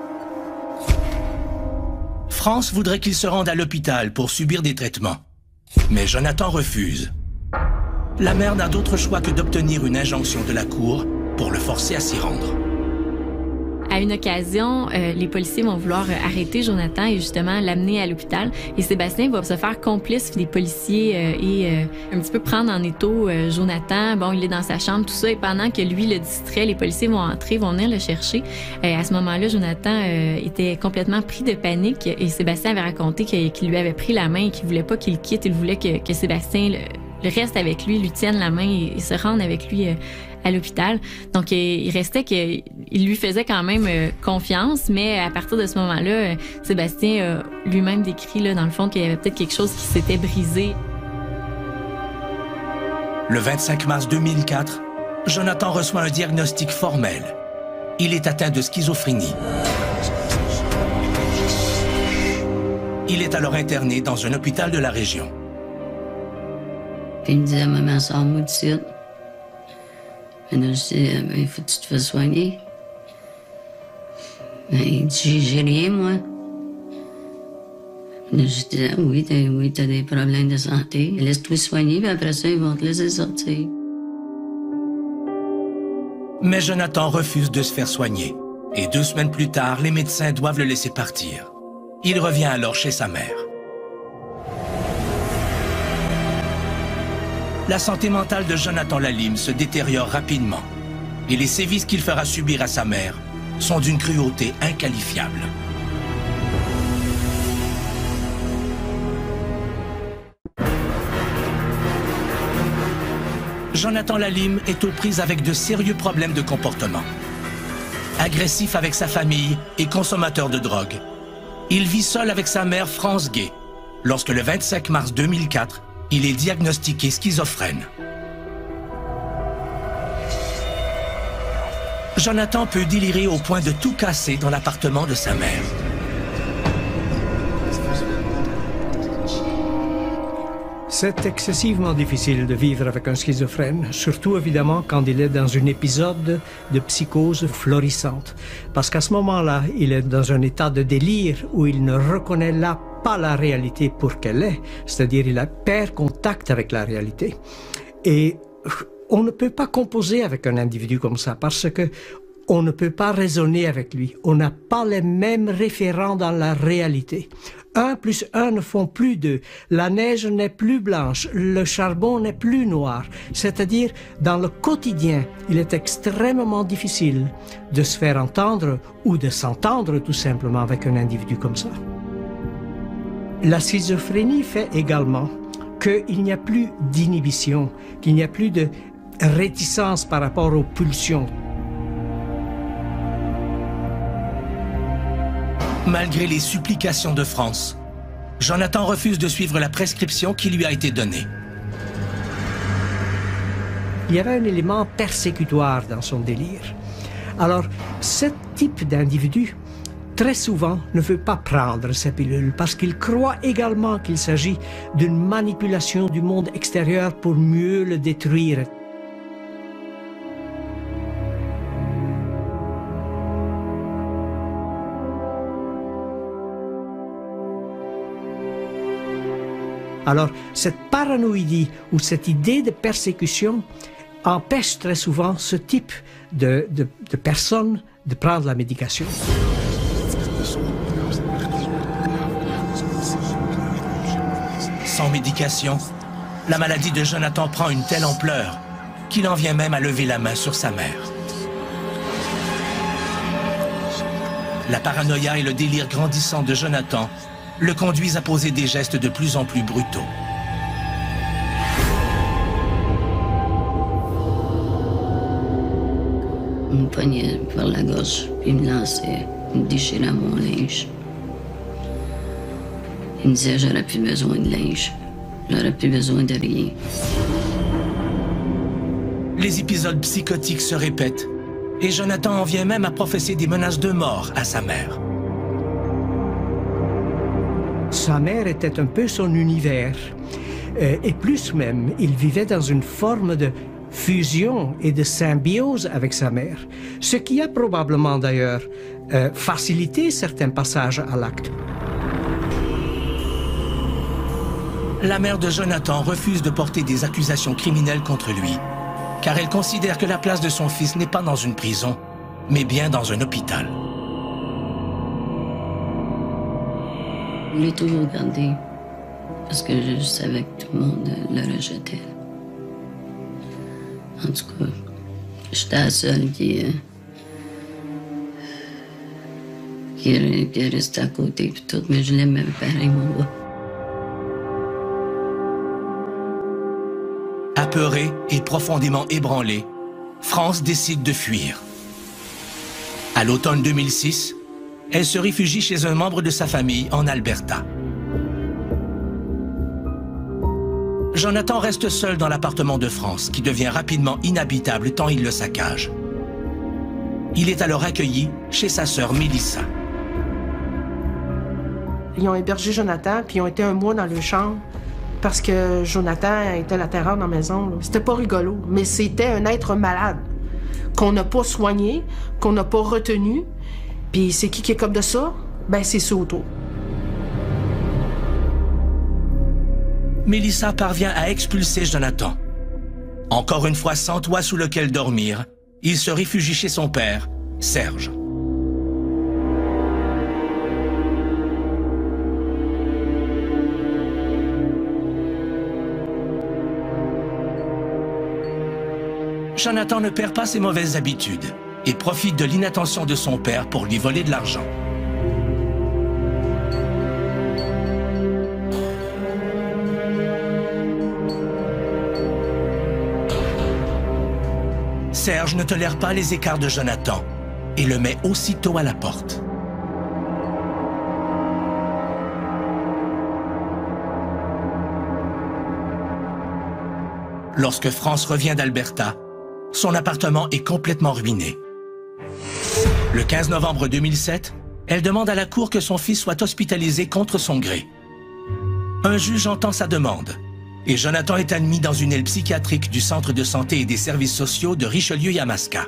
France voudrait qu'il se rende à l'hôpital pour subir des traitements. Mais Jonathan refuse. La mère n'a d'autre choix que d'obtenir une injonction de la cour pour le forcer à s'y rendre. À une occasion, les policiers vont vouloir arrêter Jonathan et justement l'amener à l'hôpital. Et Sébastien va se faire complice des policiers et un petit peu prendre en étau Jonathan. Bon, il est dans sa chambre, tout ça. Et pendant que lui le distrait, les policiers vont entrer, vont venir le chercher. À ce moment-là, Jonathan était complètement pris de panique et Sébastien avait raconté qu'il lui avait pris la main et qu'il voulait pas qu'il le quitte. Il voulait que Sébastien le reste avec lui, lui tienne la main et se rende avec lui à l'hôpital. Donc, il restait qu'il lui faisait quand même confiance, mais à partir de ce moment-là, Sébastien a lui-même décrit, là, dans le fond, qu'il y avait peut-être quelque chose qui s'était brisé. Le 25 mars 2004, Jonathan reçoit un diagnostic formel. Il est atteint de schizophrénie. Il est alors interné dans un hôpital de la région. Puis il me disait, maman, sors-moi d'ici. Mais là, je dis, il faut que tu te fasses soigner. Mais il dit, j'ai rien, moi. Là, je disais, oui, t'as des problèmes de santé. Laisse-toi soigner, puis après ça, ils vont te laisser sortir. Mais Jonathan refuse de se faire soigner. Et 2 semaines plus tard, les médecins doivent le laisser partir. Il revient alors chez sa mère. La santé mentale de Jonathan Lalime se détériore rapidement et les sévices qu'il fera subir à sa mère sont d'une cruauté inqualifiable. Jonathan Lalime est aux prises avec de sérieux problèmes de comportement. Agressif avec sa famille et consommateur de drogue, il vit seul avec sa mère France Gay lorsque le 25 mars 2004, il est diagnostiqué schizophrène. Jonathan peut délirer au point de tout casser dans l'appartement de sa mère. C'est excessivement difficile de vivre avec un schizophrène, surtout évidemment quand il est dans un épisode de psychose florissante. Parce qu'à ce moment-là, il est dans un état de délire où il ne reconnaît là pas la réalité pour qu'elle est, c'est-à-dire il perd contact avec la réalité. Et on ne peut pas composer avec un individu comme ça parce que on ne peut pas raisonner avec lui. On n'a pas les mêmes référents dans la réalité. 1 plus 1 ne font plus 2. La neige n'est plus blanche. Le charbon n'est plus noir. C'est-à-dire, dans le quotidien, il est extrêmement difficile de se faire entendre ou de s'entendre tout simplement avec un individu comme ça. La schizophrénie fait également qu'il n'y a plus d'inhibition, qu'il n'y a plus de réticence par rapport aux pulsions. Malgré les supplications de France, Jonathan refuse de suivre la prescription qui lui a été donnée. Il y avait un élément persécutoire dans son délire. Alors, ce type d'individu, très souvent, ne veut pas prendre ces pilules parce qu'il croit également qu'il s'agit d'une manipulation du monde extérieur pour mieux le détruire. Alors, cette paranoïdie ou cette idée de persécution empêche très souvent ce type de personnes de prendre la médication. Sans médication, la maladie de Jonathan prend une telle ampleur qu'il en vient même à lever la main sur sa mère. La paranoïa et le délire grandissant de Jonathan le conduisent à poser des gestes de plus en plus brutaux. Il me poignait par la gorge, puis il me lançait, il me déchirait mon linge. Il me disait, j'aurais plus besoin de linge, j'aurais plus besoin de rien. Les épisodes psychotiques se répètent et Jonathan en vient même à professer des menaces de mort à sa mère. Sa mère était un peu son univers. Et plus même, il vivait dans une forme de fusion et de symbiose avec sa mère, ce qui a probablement d'ailleurs facilité certains passages à l'acte. La mère de Jonathan refuse de porter des accusations criminelles contre lui, car elle considère que la place de son fils n'est pas dans une prison, mais bien dans un hôpital. Je l'ai toujours gardé parce que je savais que tout le monde le rejetait. En tout cas, j'étais la seule qui est restée à côté puis tout, mais je l'aimais pareil, mon gars. Apeurée et profondément ébranlée, France décide de fuir. À l'automne 2006, elle se réfugie chez un membre de sa famille en Alberta. Jonathan reste seul dans l'appartement de France, qui devient rapidement inhabitable tant il le saccage. Il est alors accueilli chez sa sœur Mélissa. Ils ont hébergé Jonathan, puis ils ont été un mois dans leur chambre parce que Jonathan était la terreur dans la maison. C'était pas rigolo, mais c'était un être malade qu'on n'a pas soigné, qu'on n'a pas retenu. Puis c'est qui est comme de ça? Ben c'est ceux autour. Mélissa parvient à expulser Jonathan. Encore une fois sans toit sous lequel dormir, il se réfugie chez son père, Serge. Jonathan ne perd pas ses mauvaises habitudes et profite de l'inattention de son père pour lui voler de l'argent. Serge ne tolère pas les écarts de Jonathan et le met aussitôt à la porte. Lorsque France revient d'Alberta, son appartement est complètement ruiné. Le 15 novembre 2007, elle demande à la cour que son fils soit hospitalisé contre son gré. Un juge entend sa demande et Jonathan est admis dans une aile psychiatrique du Centre de santé et des services sociaux de Richelieu-Yamaska.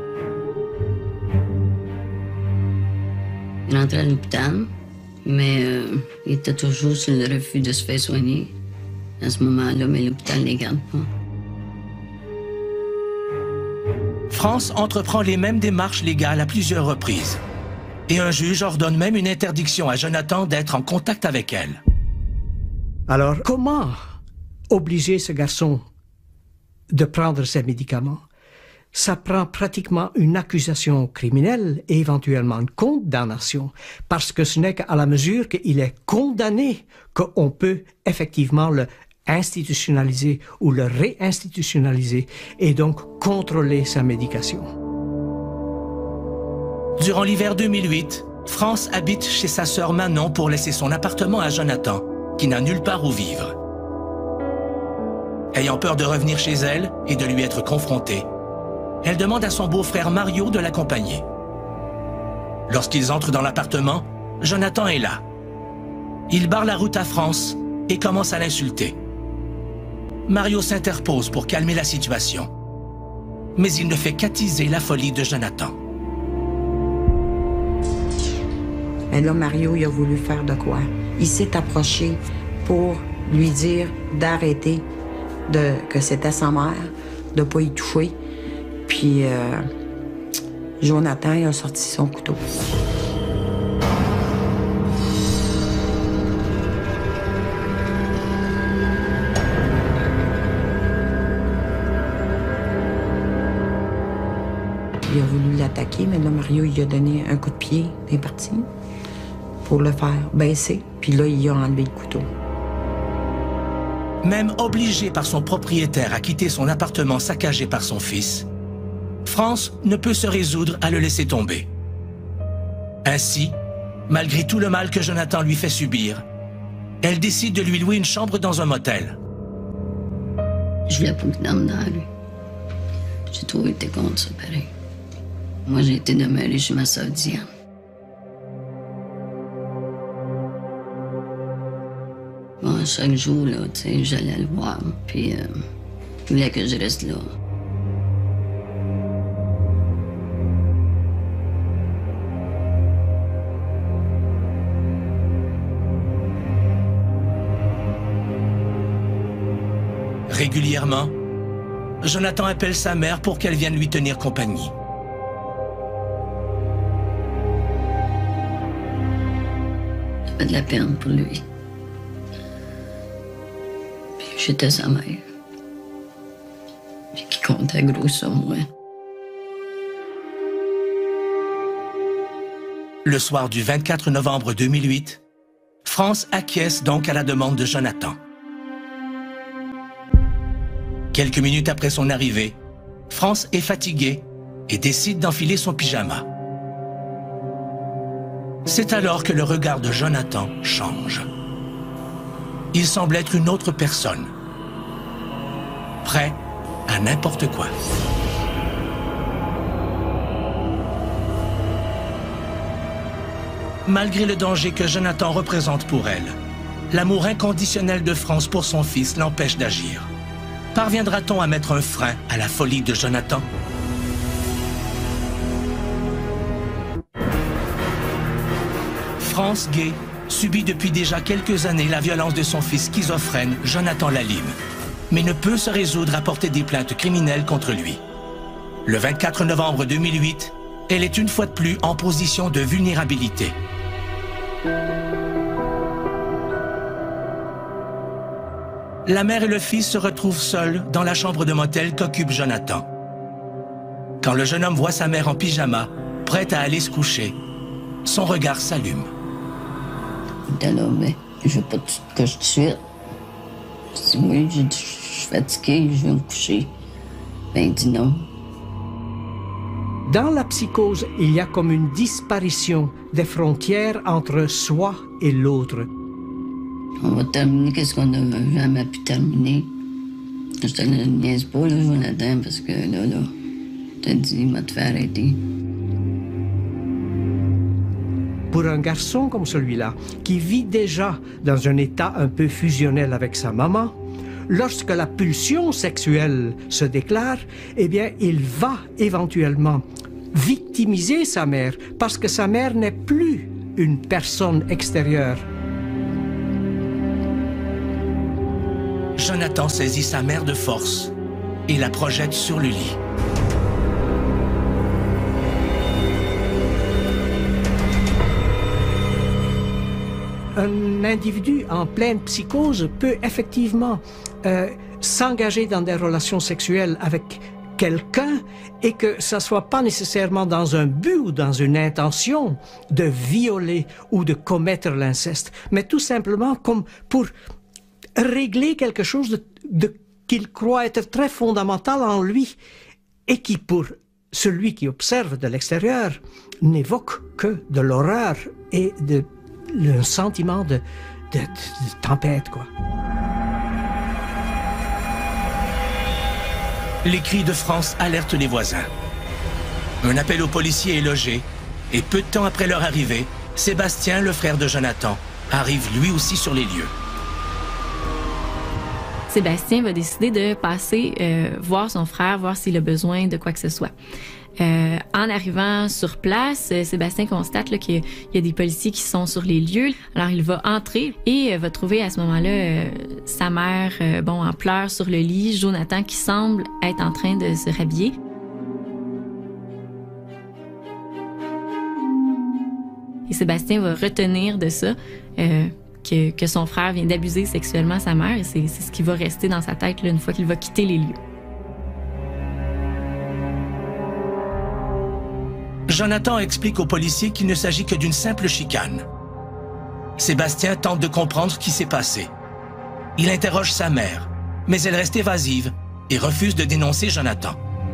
Il rentrait à l'hôpital, mais il était toujours sur le refus de se faire soigner. À ce moment-là, mais l'hôpital ne les garde pas. France entreprend les mêmes démarches légales à plusieurs reprises. Et un juge ordonne même une interdiction à Jonathan d'être en contact avec elle. Alors, comment obliger ce garçon de prendre ses médicaments? Ça prend pratiquement une accusation criminelle et éventuellement une condamnation, parce que ce n'est qu'à la mesure qu'il est condamné qu'on peut effectivement le institutionnaliser ou le réinstitutionnaliser et donc contrôler sa médication. Durant l'hiver 2008, France habite chez sa sœur Manon pour laisser son appartement à Jonathan, qui n'a nulle part où vivre. Ayant peur de revenir chez elle et de lui être confrontée, elle demande à son beau-frère Mario de l'accompagner. Lorsqu'ils entrent dans l'appartement, Jonathan est là. Il barre la route à France et commence à l'insulter. Mario s'interpose pour calmer la situation. Mais il ne fait qu'attiser la folie de Jonathan. Mais là, Mario, il a voulu faire de quoi? Il s'est approché pour lui dire d'arrêter, que c'était sa mère, de ne pas y toucher. Puis, Jonathan, il a sorti son couteau. Il a voulu l'attaquer, mais là, Mario, il a donné un coup de pied des parties pour le faire baisser. Puis là, il a enlevé le couteau. Même obligée par son propriétaire à quitter son appartement saccagé par son fils, France ne peut se résoudre à le laisser tomber. Ainsi, malgré tout le mal que Jonathan lui fait subir, elle décide de lui louer une chambre dans un motel. Je voulais pas qu'il dorme dans la rue. J'ai toujours été contre ça, pareil. Moi, j'ai été demeurée chez ma sœur Diane. Bon, chaque jour, là, tu sais, j'allais le voir, puis il voulait que je reste là. Régulièrement, Jonathan appelle sa mère pour qu'elle vienne lui tenir compagnie. J'avais de la peine pour lui. Puis j'étais sa mère. Puis qui comptait gros sur moi. Le soir du 24 novembre 2008, France acquiesce donc à la demande de Jonathan. Quelques minutes après son arrivée, France est fatiguée et décide d'enfiler son pyjama. C'est alors que le regard de Jonathan change. Il semble être une autre personne, prêt à n'importe quoi. Malgré le danger que Jonathan représente pour elle, l'amour inconditionnel de France pour son fils l'empêche d'agir. Parviendra-t-on à mettre un frein à la folie de Jonathan? France Gay subit depuis déjà quelques années la violence de son fils schizophrène, Jonathan Lalime, mais ne peut se résoudre à porter des plaintes criminelles contre lui. Le 24 novembre 2008, elle est une fois de plus en position de vulnérabilité. La mère et le fils se retrouvent seuls dans la chambre de motel qu'occupe Jonathan. Quand le jeune homme voit sa mère en pyjama, prête à aller se coucher, son regard s'allume. J'étais là, mais je veux pas que tu te couches tout de suite. Je dis oui, je suis fatiguée, je vais me coucher. Ben, il dit non. Dans la psychose, il y a comme une disparition des frontières entre soi et l'autre. On va terminer qu'est-ce qu'on n'a jamais pu terminer. Je te le niaise pas, là, Jonathan, parce que là, je te dis, il m'a te fait arrêter. Pour un garçon comme celui-là, qui vit déjà dans un état un peu fusionnel avec sa maman, lorsque la pulsion sexuelle se déclare, eh bien, il va éventuellement victimiser sa mère parce que sa mère n'est plus une personne extérieure. Jonathan saisit sa mère de force et la projette sur le lit. Un individu en pleine psychose peut effectivement s'engager dans des relations sexuelles avec quelqu'un et que ça ne soit pas nécessairement dans un but ou dans une intention de violer ou de commettre l'inceste, mais tout simplement comme pour régler quelque chose qu'il croit être très fondamental en lui et qui, pour celui qui observe de l'extérieur, n'évoque que de l'horreur et le sentiment de tempête, quoi. Les cris de France alertent les voisins. Un appel aux policiers est logé et peu de temps après leur arrivée, Sébastien, le frère de Jonathan, arrive lui aussi sur les lieux. Sébastien va décider de passer voir son frère, voir s'il a besoin de quoi que ce soit. En arrivant sur place, Sébastien constate qu'il y a des policiers qui sont sur les lieux. Alors, il va entrer et va trouver à ce moment-là sa mère en pleurs sur le lit, Jonathan qui semble être en train de se rhabiller. Et Sébastien va retenir de ça que son frère vient d'abuser sexuellement sa mère et c'est ce qui va rester dans sa tête là, une fois qu'il va quitter les lieux. Jonathan explique aux policiers qu'il ne s'agit que d'une simple chicane. Sébastien tente de comprendre ce qui s'est passé. Il interroge sa mère, mais elle reste évasive et refuse de dénoncer Jonathan.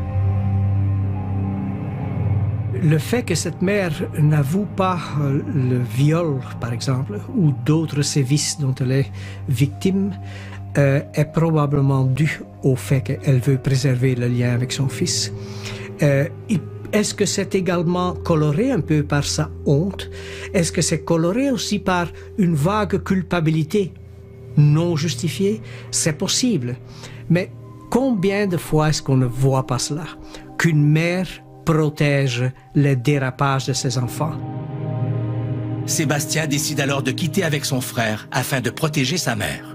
Le fait que cette mère n'avoue pas le viol, par exemple, ou d'autres sévices dont elle est victime, est probablement dû au fait qu'elle veut préserver le lien avec son fils. Est-ce que c'est également coloré un peu par sa honte? Est-ce que c'est coloré aussi par une vague culpabilité non justifiée? C'est possible. Mais combien de fois est-ce qu'on ne voit pas cela? Qu'une mère protège les dérapages de ses enfants. Sébastien décide alors de quitter avec son frère afin de protéger sa mère.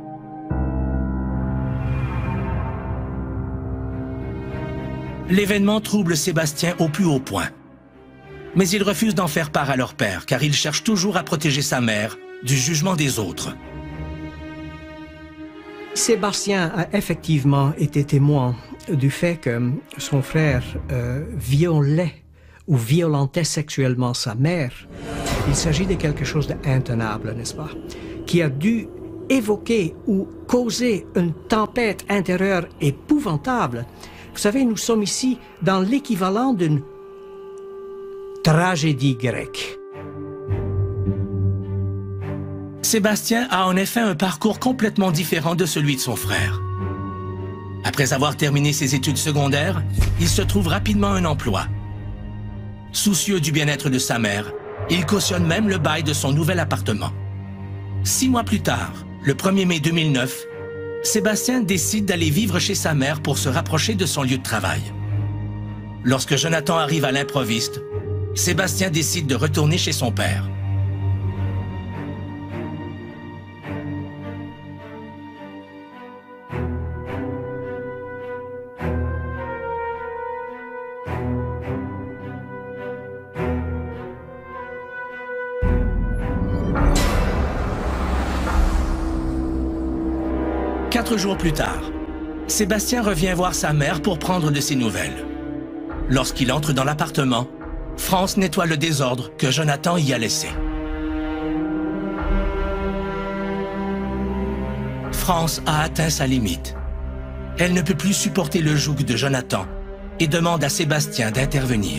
L'événement trouble Sébastien au plus haut point. Mais il refuse d'en faire part à leur père, car il cherche toujours à protéger sa mère du jugement des autres. Sébastien a effectivement été témoin du fait que son frère violait ou violentait sexuellement sa mère. Il s'agit de quelque chose d'intenable, n'est-ce pas? Qui a dû évoquer ou causer une tempête intérieure épouvantable. Vous savez, nous sommes ici dans l'équivalent d'une tragédie grecque. Sébastien a en effet un parcours complètement différent de celui de son frère. Après avoir terminé ses études secondaires, il se trouve rapidement un emploi. Soucieux du bien-être de sa mère, il cautionne même le bail de son nouvel appartement. 6 mois plus tard, le 1er mai 2009, Sébastien décide d'aller vivre chez sa mère pour se rapprocher de son lieu de travail. Lorsque Jonathan arrive à l'improviste, Sébastien décide de retourner chez son père. Quatre jours plus tard, Sébastien revient voir sa mère pour prendre de ses nouvelles. Lorsqu'il entre dans l'appartement, France nettoie le désordre que Jonathan y a laissé. France a atteint sa limite. Elle ne peut plus supporter le joug de Jonathan et demande à Sébastien d'intervenir.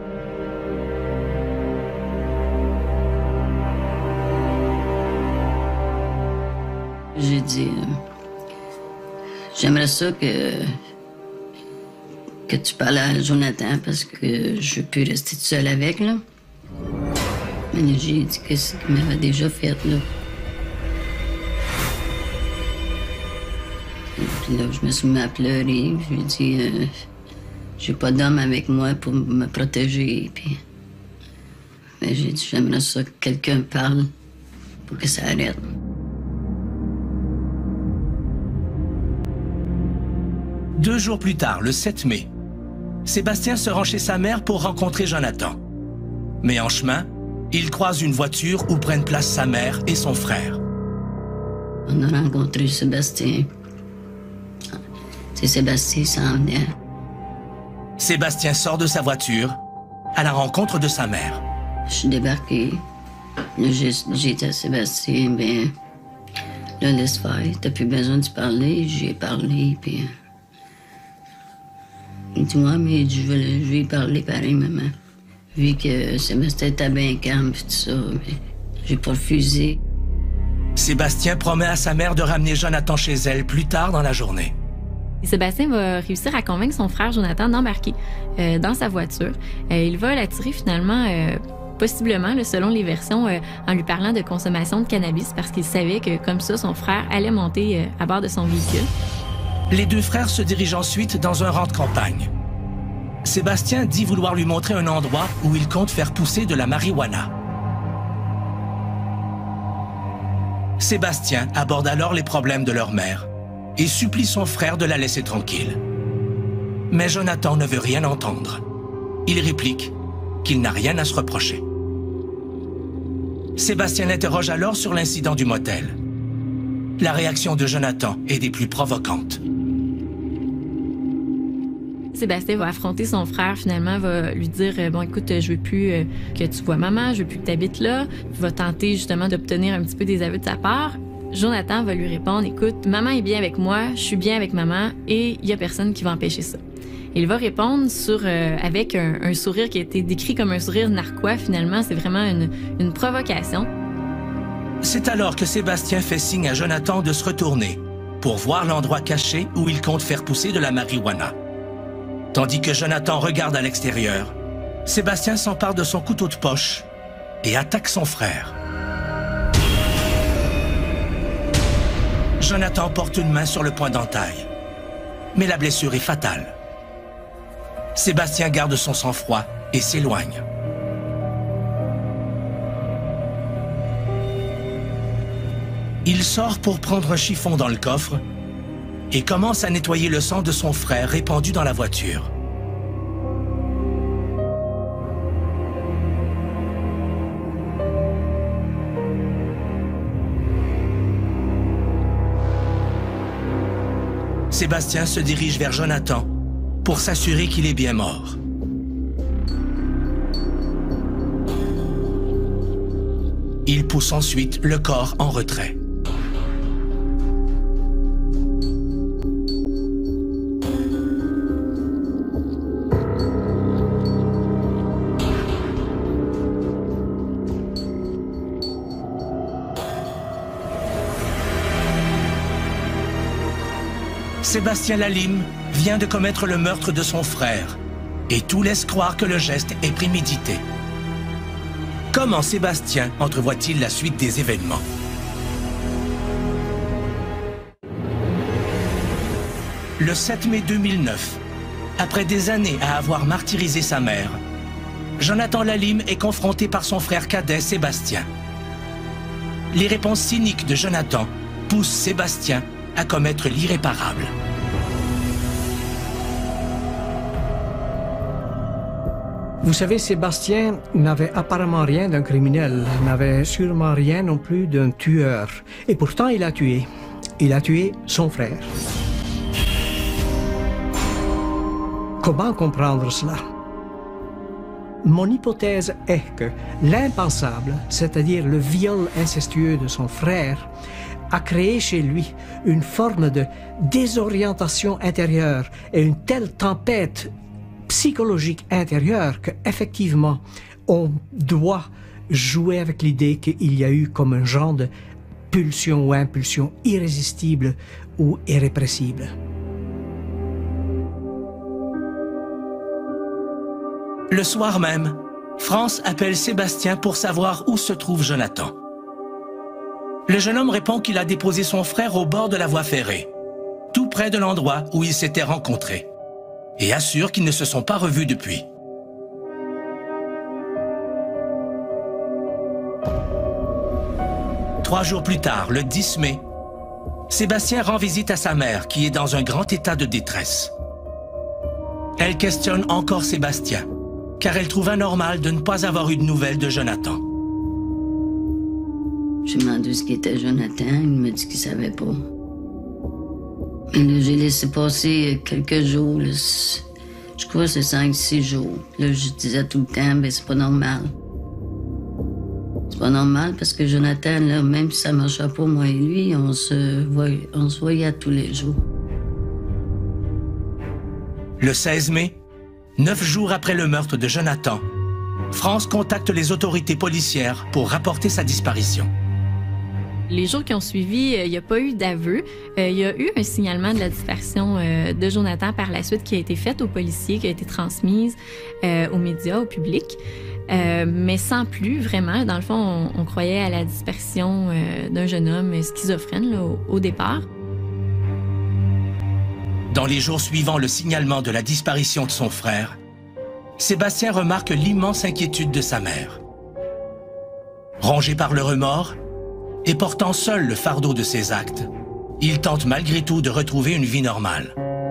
J'ai dit, j'aimerais ça que tu parles à Jonathan parce que je peux rester toute seule avec, là. Mais j'ai dit que ce qu'il m'avait déjà fait, là. Et puis là, je me suis mis à pleurer. Je lui ai dit, j'ai pas d'homme avec moi pour me protéger. Puis, mais j'ai dit, j'aimerais ça que quelqu'un parle pour que ça arrête. Deux jours plus tard, le 7 mai, Sébastien se rend chez sa mère pour rencontrer Jonathan. Mais en chemin, il croise une voiture où prennent place sa mère et son frère. On a rencontré Sébastien. C'est Sébastien qui s'en venait. Sébastien sort de sa voiture à la rencontre de sa mère. Je suis débarqué. Là, j'ai dit à Sébastien, ben, là, laisse faire, t'as plus besoin de parler. J'ai parlé, puis... Il dit, ouais, mais je vais lui parler pareil, maman. Vu que Sébastien était bien calme, puis tout ça, mais j'ai pas refusé. Sébastien promet à sa mère de ramener Jonathan chez elle plus tard dans la journée. Et Sébastien va réussir à convaincre son frère Jonathan d'embarquer dans sa voiture. Il va l'attirer finalement, possiblement, selon les versions, en lui parlant de consommation de cannabis parce qu'il savait que comme ça, son frère allait monter à bord de son véhicule. Les deux frères se dirigent ensuite dans un rang de campagne. Sébastien dit vouloir lui montrer un endroit où il compte faire pousser de la marijuana. Sébastien aborde alors les problèmes de leur mère et supplie son frère de la laisser tranquille. Mais Jonathan ne veut rien entendre. Il réplique qu'il n'a rien à se reprocher. Sébastien l'interroge alors sur l'incident du motel. La réaction de Jonathan est des plus provocantes. Sébastien va affronter son frère, finalement, va lui dire « Bon, écoute, je veux plus que tu vois maman, je veux plus que tu habites là. » Il va tenter justement d'obtenir un petit peu des aveux de sa part. Jonathan va lui répondre « Écoute, maman est bien avec moi, je suis bien avec maman et il y a personne qui va empêcher ça. » Il va répondre avec un sourire qui a été décrit comme un sourire narquois. Finalement, c'est vraiment une provocation. C'est alors que Sébastien fait signe à Jonathan de se retourner pour voir l'endroit caché où il compte faire pousser de la marijuana. Tandis que Jonathan regarde à l'extérieur, Sébastien s'empare de son couteau de poche et attaque son frère. Jonathan porte une main sur le point d'entaille, mais la blessure est fatale. Sébastien garde son sang-froid et s'éloigne. Il sort pour prendre un chiffon dans le coffre et commence à nettoyer le sang de son frère répandu dans la voiture. Sébastien se dirige vers Jonathan pour s'assurer qu'il est bien mort. Il pousse ensuite le corps en retrait. Sébastien Lalime vient de commettre le meurtre de son frère et tout laisse croire que le geste est prémédité. Comment Sébastien entrevoit-il la suite des événements? Le 7 mai 2009, après des années à avoir martyrisé sa mère, Jonathan Lalime est confronté par son frère cadet Sébastien. Les réponses cyniques de Jonathan poussent Sébastien à commettre l'irréparable. Vous savez, Sébastien n'avait apparemment rien d'un criminel, n'avait sûrement rien non plus d'un tueur. Et pourtant, il a tué. Il a tué son frère. Comment comprendre cela? Mon hypothèse est que l'impensable, c'est-à-dire le viol incestueux de son frère, a créé chez lui une forme de désorientation intérieure et une telle tempête psychologique intérieure qu'effectivement, on doit jouer avec l'idée qu'il y a eu comme un genre de pulsion ou impulsion irrésistible ou irrépressible. Le soir même, France appelle Sébastien pour savoir où se trouve Jonathan. Le jeune homme répond qu'il a déposé son frère au bord de la voie ferrée, tout près de l'endroit où ils s'étaient rencontrés, et assure qu'ils ne se sont pas revus depuis. Trois jours plus tard, le 10 mai, Sébastien rend visite à sa mère qui est dans un grand état de détresse. Elle questionne encore Sébastien, car elle trouve anormal de ne pas avoir eu de nouvelles de Jonathan. J'ai demandé ce qu'était Jonathan, il m'a dit qu'il savait pas. Mais là, j'ai laissé passer quelques jours, là, je crois que c'est 5-6 jours. Là, je disais tout le temps, ben c'est pas normal. C'est pas normal parce que Jonathan, là, même si ça marchait pas, moi et lui, on se voyait tous les jours. Le 16 mai, 9 jours après le meurtre de Jonathan, France contacte les autorités policières pour rapporter sa disparition. Les jours qui ont suivi, il n'y a pas eu d'aveu. Il y a eu un signalement de la disparition de Jonathan par la suite qui a été fait aux policiers, qui a été transmise aux médias, au public. Mais sans plus, vraiment. Dans le fond, on croyait à la disparition d'un jeune homme schizophrène là, au départ. Dans les jours suivant le signalement de la disparition de son frère, Sébastien remarque l'immense inquiétude de sa mère. Rongé par le remords et portant seul le fardeau de ses actes, il tente malgré tout de retrouver une vie normale.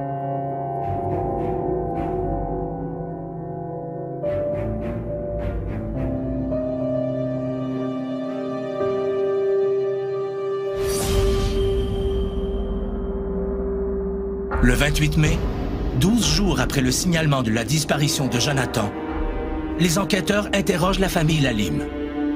Le 28 mai, 12 jours après le signalement de la disparition de Jonathan, les enquêteurs interrogent la famille Lalime.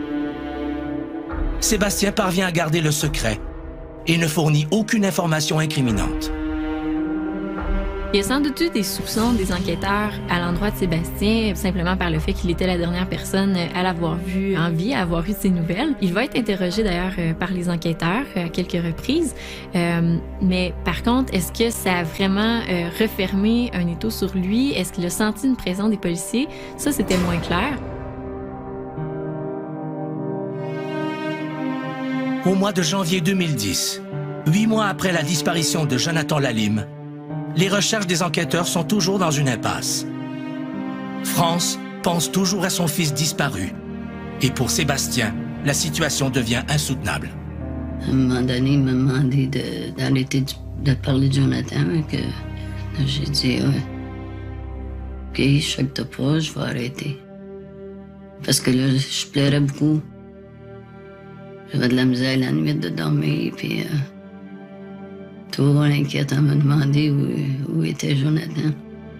Sébastien parvient à garder le secret et ne fournit aucune information incriminante. Il y a sans doute eu des soupçons des enquêteurs à l'endroit de Sébastien, simplement par le fait qu'il était la dernière personne à l'avoir vu en vie, à avoir eu de ses nouvelles. Il va être interrogé d'ailleurs par les enquêteurs à quelques reprises. Mais par contre, est-ce que ça a vraiment refermé un étau sur lui? Est-ce qu'il a senti une pression des policiers? Ça, c'était moins clair. Au mois de janvier 2010, 8 mois après la disparition de Jonathan Lalime, les recherches des enquêteurs sont toujours dans une impasse. France pense toujours à son fils disparu. Et pour Sébastien, la situation devient insoutenable. À un moment donné, il m'a demandé d'arrêter de parler de Jonathan. Que j'ai dit, ouais. OK, je sais que t'as pas, je vais arrêter. Parce que là, je pleurais beaucoup. J'avais de la misère la nuit de dormir, puis Toujours inquiète à me demander où était Jonathan.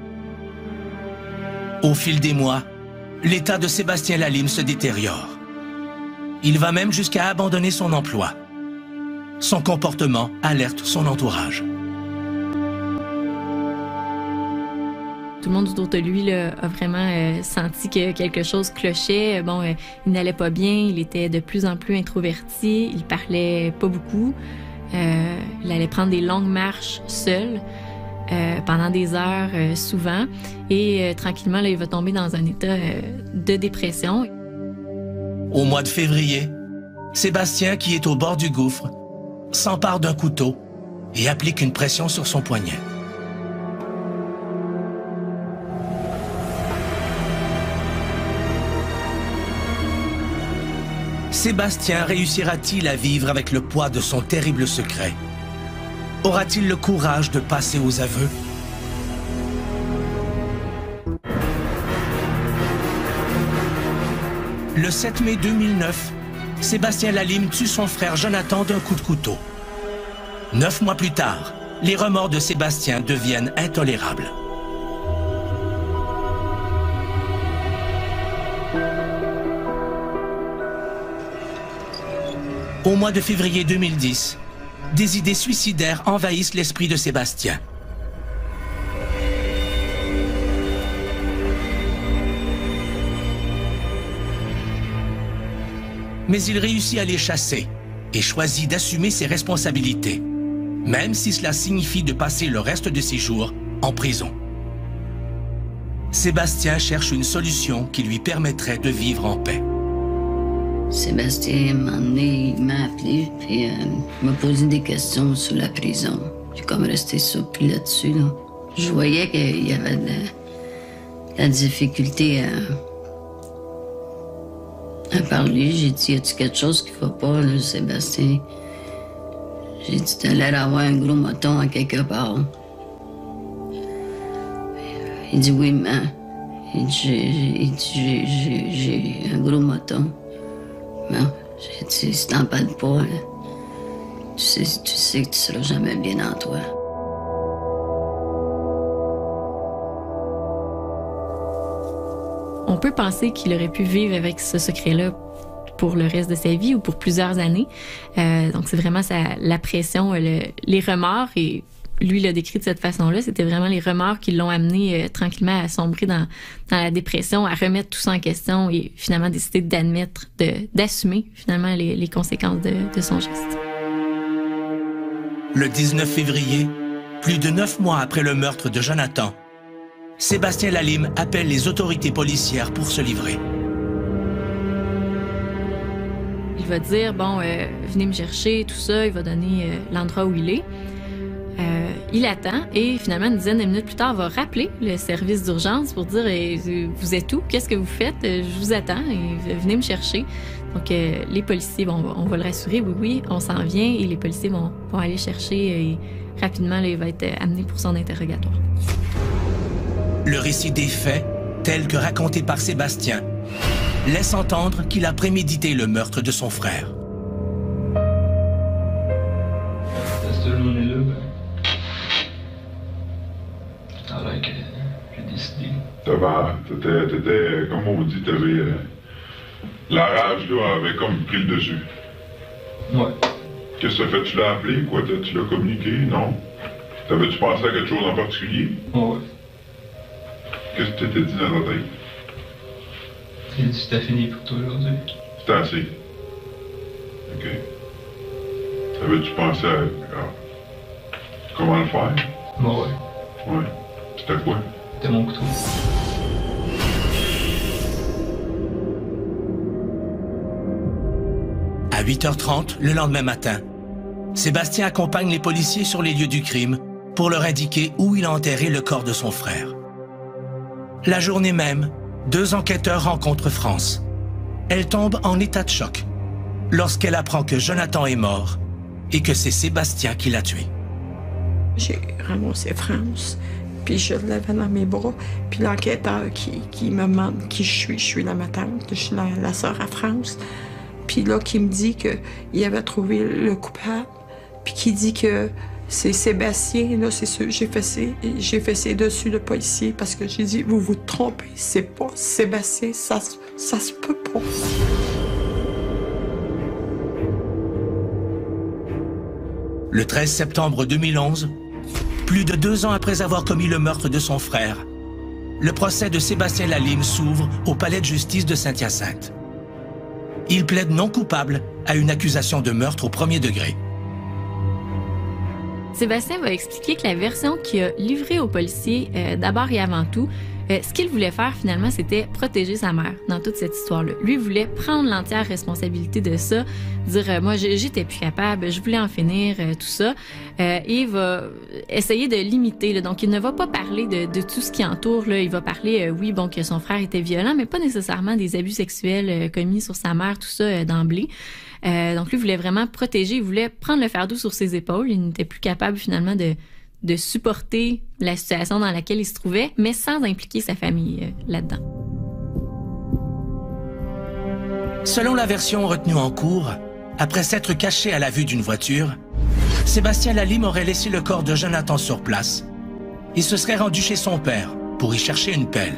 Au fil des mois, l'état de Sébastien Lalime se détériore. Il va même jusqu'à abandonner son emploi. Son comportement alerte son entourage. Tout le monde autour de lui là, a vraiment senti que quelque chose clochait. Il n'allait pas bien, il était de plus en plus introverti, il parlait pas beaucoup. Il allait prendre des longues marches seul pendant des heures souvent. Et tranquillement, là, il va tomber dans un état de dépression. Au mois de février, Sébastien, qui est au bord du gouffre, s'empare d'un couteau et applique une pression sur son poignet. Sébastien réussira-t-il à vivre avec le poids de son terrible secret? Aura-t-il le courage de passer aux aveux? Le 7 mai 2009, Sébastien Lalime tue son frère Jonathan d'un coup de couteau. 9 mois plus tard, les remords de Sébastien deviennent intolérables. Au mois de février 2010, des idées suicidaires envahissent l'esprit de Sébastien. Mais il réussit à les chasser et choisit d'assumer ses responsabilités, même si cela signifie de passer le reste de ses jours en prison. Sébastien cherche une solution qui lui permettrait de vivre en paix. Sébastien m'a appelé, puis il m'a posé des questions sur la prison. J'ai comme resté surpris là-dessus. Là. Je voyais qu'il y avait de la difficulté à parler. J'ai dit, y a-tu quelque chose qu'il faut pas, là, Sébastien? J'ai dit, t'as l'air d'avoir un gros moton à quelque part. Il dit, oui, mais j'ai un gros moton. Non, j'ai dit, si t'en parles pas, tu sais que tu seras jamais bien en toi. On peut penser qu'il aurait pu vivre avec ce secret-là pour le reste de sa vie ou pour plusieurs années. Donc, c'est vraiment la pression, les remords. Et lui l'a décrit de cette façon-là. C'était vraiment les remords qui l'ont amené tranquillement à sombrer dans la dépression, à remettre tout ça en question et finalement décider d'admettre, d'assumer finalement les conséquences de son geste. Le 19 février, plus de 9 mois après le meurtre de Jonathan, Sébastien Lalime appelle les autorités policières pour se livrer. Il va dire, venez me chercher, tout ça. Il va donner l'endroit où il est. Il attend et finalement, une dizaine de minutes plus tard, va rappeler le service d'urgence pour dire vous êtes où? Qu'est-ce que vous faites? Je vous attends et venez me chercher. Donc, les policiers, on va le rassurer, oui, on s'en vient et les policiers vont aller chercher et rapidement, là, il va être amené pour son interrogatoire. Le récit des faits, tel que raconté par Sébastien, laisse entendre qu'il a prémédité le meurtre de son frère. Cette journée-là, j'ai décidé. T'étais, comme on dit, t'avais... la rage, là, avait comme pris le dessus. Ouais. Qu'est-ce que ça fait? Tu l'as appelé, quoi? Tu l'as communiqué? Non? T'avais-tu pensé à quelque chose en particulier? Ouais. Qu'est-ce que tu t'étais dit dans ta tête? J'ai dit, c'était fini pour toi aujourd'hui. C'était assez. OK. T'avais-tu pensé à comment le faire? Ouais. Ouais. C'était quoi? C'était mon couteau. À 8h30, le lendemain matin, Sébastien accompagne les policiers sur les lieux du crime pour leur indiquer où il a enterré le corps de son frère. La journée même, 2 enquêteurs rencontrent France. Elle tombe en état de choc lorsqu'elle apprend que Jonathan est mort et que c'est Sébastien qui l'a tué. J'ai ramassé France, puis je l'avais dans mes bras. Puis l'enquêteur qui me demande qui je suis la ma tante, je suis la sœur à France. Puis là, qui me dit qu'il avait trouvé le coupable, puis qui dit que C'est Sébastien, là, c'est sûr, j'ai fessé dessus le policier parce que j'ai dit, vous vous trompez, c'est pas Sébastien, ça se peut pas. Le 13 septembre 2011, plus de 2 ans après avoir commis le meurtre de son frère, le procès de Sébastien Lalime s'ouvre au palais de justice de Saint-Hyacinthe. Il plaide non coupable à une accusation de meurtre au premier degré. Sébastien va expliquer que la version qu'il a livrée aux policiers, d'abord et avant tout, ce qu'il voulait faire finalement, c'était protéger sa mère dans toute cette histoire-là. Lui voulait prendre l'entière responsabilité de ça, dire moi j'étais plus capable, je voulais en finir, tout ça. Et il va essayer de limiter. Là. Donc il ne va pas parler de tout ce qui entoure. Là. Il va parler, oui, bon, que son frère était violent, mais pas nécessairement des abus sexuels commis sur sa mère, tout ça d'emblée. Donc lui voulait vraiment protéger, il voulait prendre le fardeau sur ses épaules. Il n'était plus capable finalement de supporter la situation dans laquelle il se trouvait, mais sans impliquer sa famille là-dedans. Selon la version retenue en cours, après s'être caché à la vue d'une voiture, Sébastien Lalime aurait laissé le corps de Jonathan sur place et se serait rendu chez son père pour y chercher une pelle.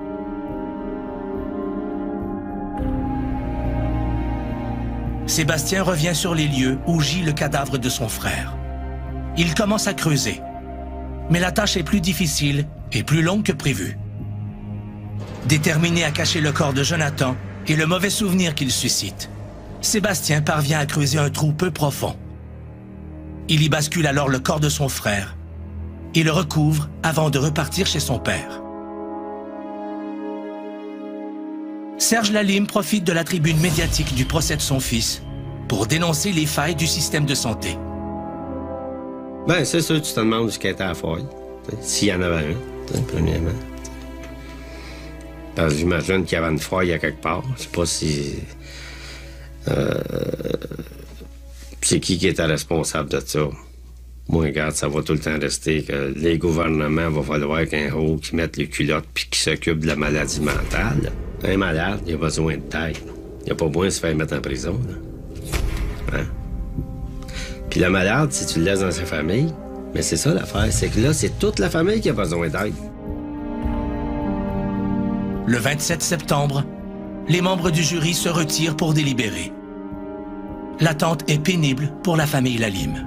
Sébastien revient sur les lieux où gît le cadavre de son frère. Il commence à creuser, mais la tâche est plus difficile et plus longue que prévu. Déterminé à cacher le corps de Jonathan et le mauvais souvenir qu'il suscite, Sébastien parvient à creuser un trou peu profond. Il y bascule alors le corps de son frère et le recouvre avant de repartir chez son père. Serge Lalime profite de la tribune médiatique du procès de son fils pour dénoncer les failles du système de santé. Ben, c'est sûr, tu te demandes ce qui était à la faille. S'il y en avait un, premièrement. Parce que j'imagine qu'il y avait une faille à quelque part. Je sais pas si... c'est qui était responsable de ça. Moi, regarde, ça va tout le temps rester que les gouvernements, va falloir qu'un haut qui mette les culottes puis qui s'occupe de la maladie mentale. Un malade, il a besoin de taille. Il n'a pas besoin de se faire mettre en prison. Là. Hein? Puis le malade, si tu le laisses dans sa famille, mais c'est ça l'affaire, c'est que là, c'est toute la famille qui a besoin d'aide. Le 27 septembre, les membres du jury se retirent pour délibérer. L'attente est pénible pour la famille Lalime.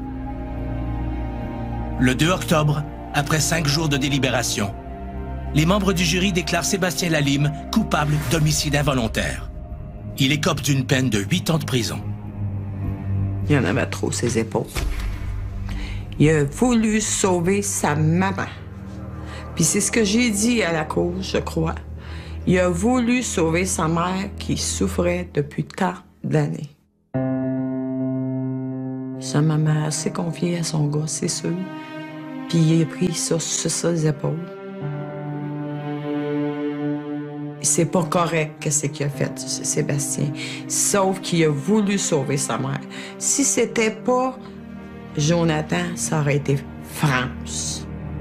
Le 2 octobre, après 5 jours de délibération, les membres du jury déclarent Sébastien Lalime coupable d'homicide involontaire. Il écope d'une peine de 8 ans de prison. Il y en avait trop ses épaules. Il a voulu sauver sa maman. Puis c'est ce que j'ai dit à la cour, je crois. Il a voulu sauver sa mère qui souffrait depuis tant d'années. Sa maman s'est confiée à son gars, c'est sûr. Puis il a pris ça sur ses épaules. C'est pas correct que c'est qu'il a fait, Sébastien. Sauf qu'il a voulu sauver sa mère. Si c'était pas Jonathan, ça aurait été France.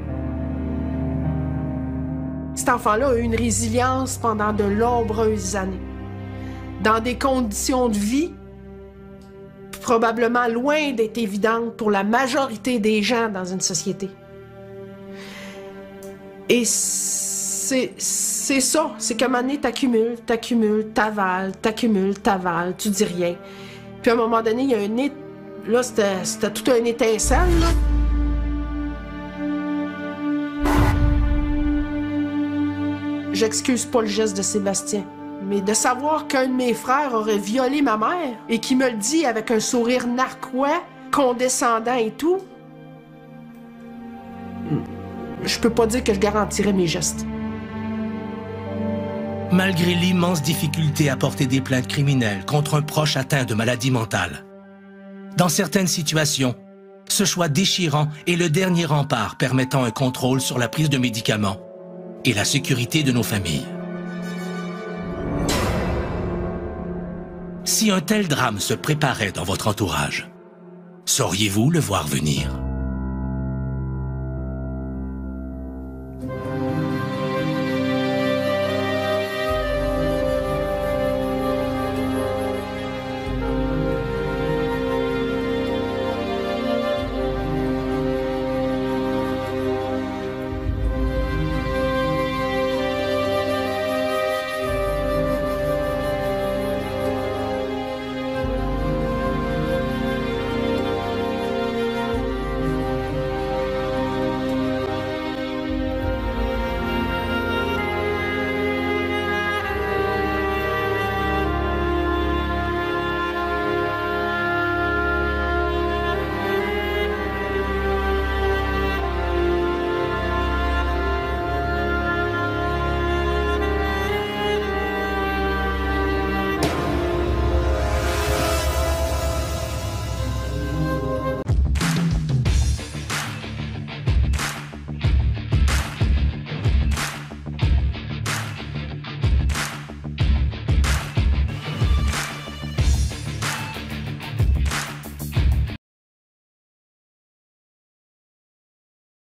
Cet enfant-là a eu une résilience pendant de nombreuses années. Dans des conditions de vie probablement loin d'être évidentes pour la majorité des gens dans une société. Et c'est ça, c'est qu'à un moment donné, t'accumules, t'avales, tu dis rien. Puis à un moment donné, il y a un... Là, c'était tout un étincelle, là. J'excuse pas le geste de Sébastien, mais de savoir qu'un de mes frères aurait violé ma mère et qu'il me le dit avec un sourire narquois, condescendant et tout, je peux pas dire que je garantirais mes gestes. Malgré l'immense difficulté à porter des plaintes criminelles contre un proche atteint de maladie mentale, dans certaines situations, ce choix déchirant est le dernier rempart permettant un contrôle sur la prise de médicaments et la sécurité de nos familles. Si un tel drame se préparait dans votre entourage, sauriez-vous le voir venir?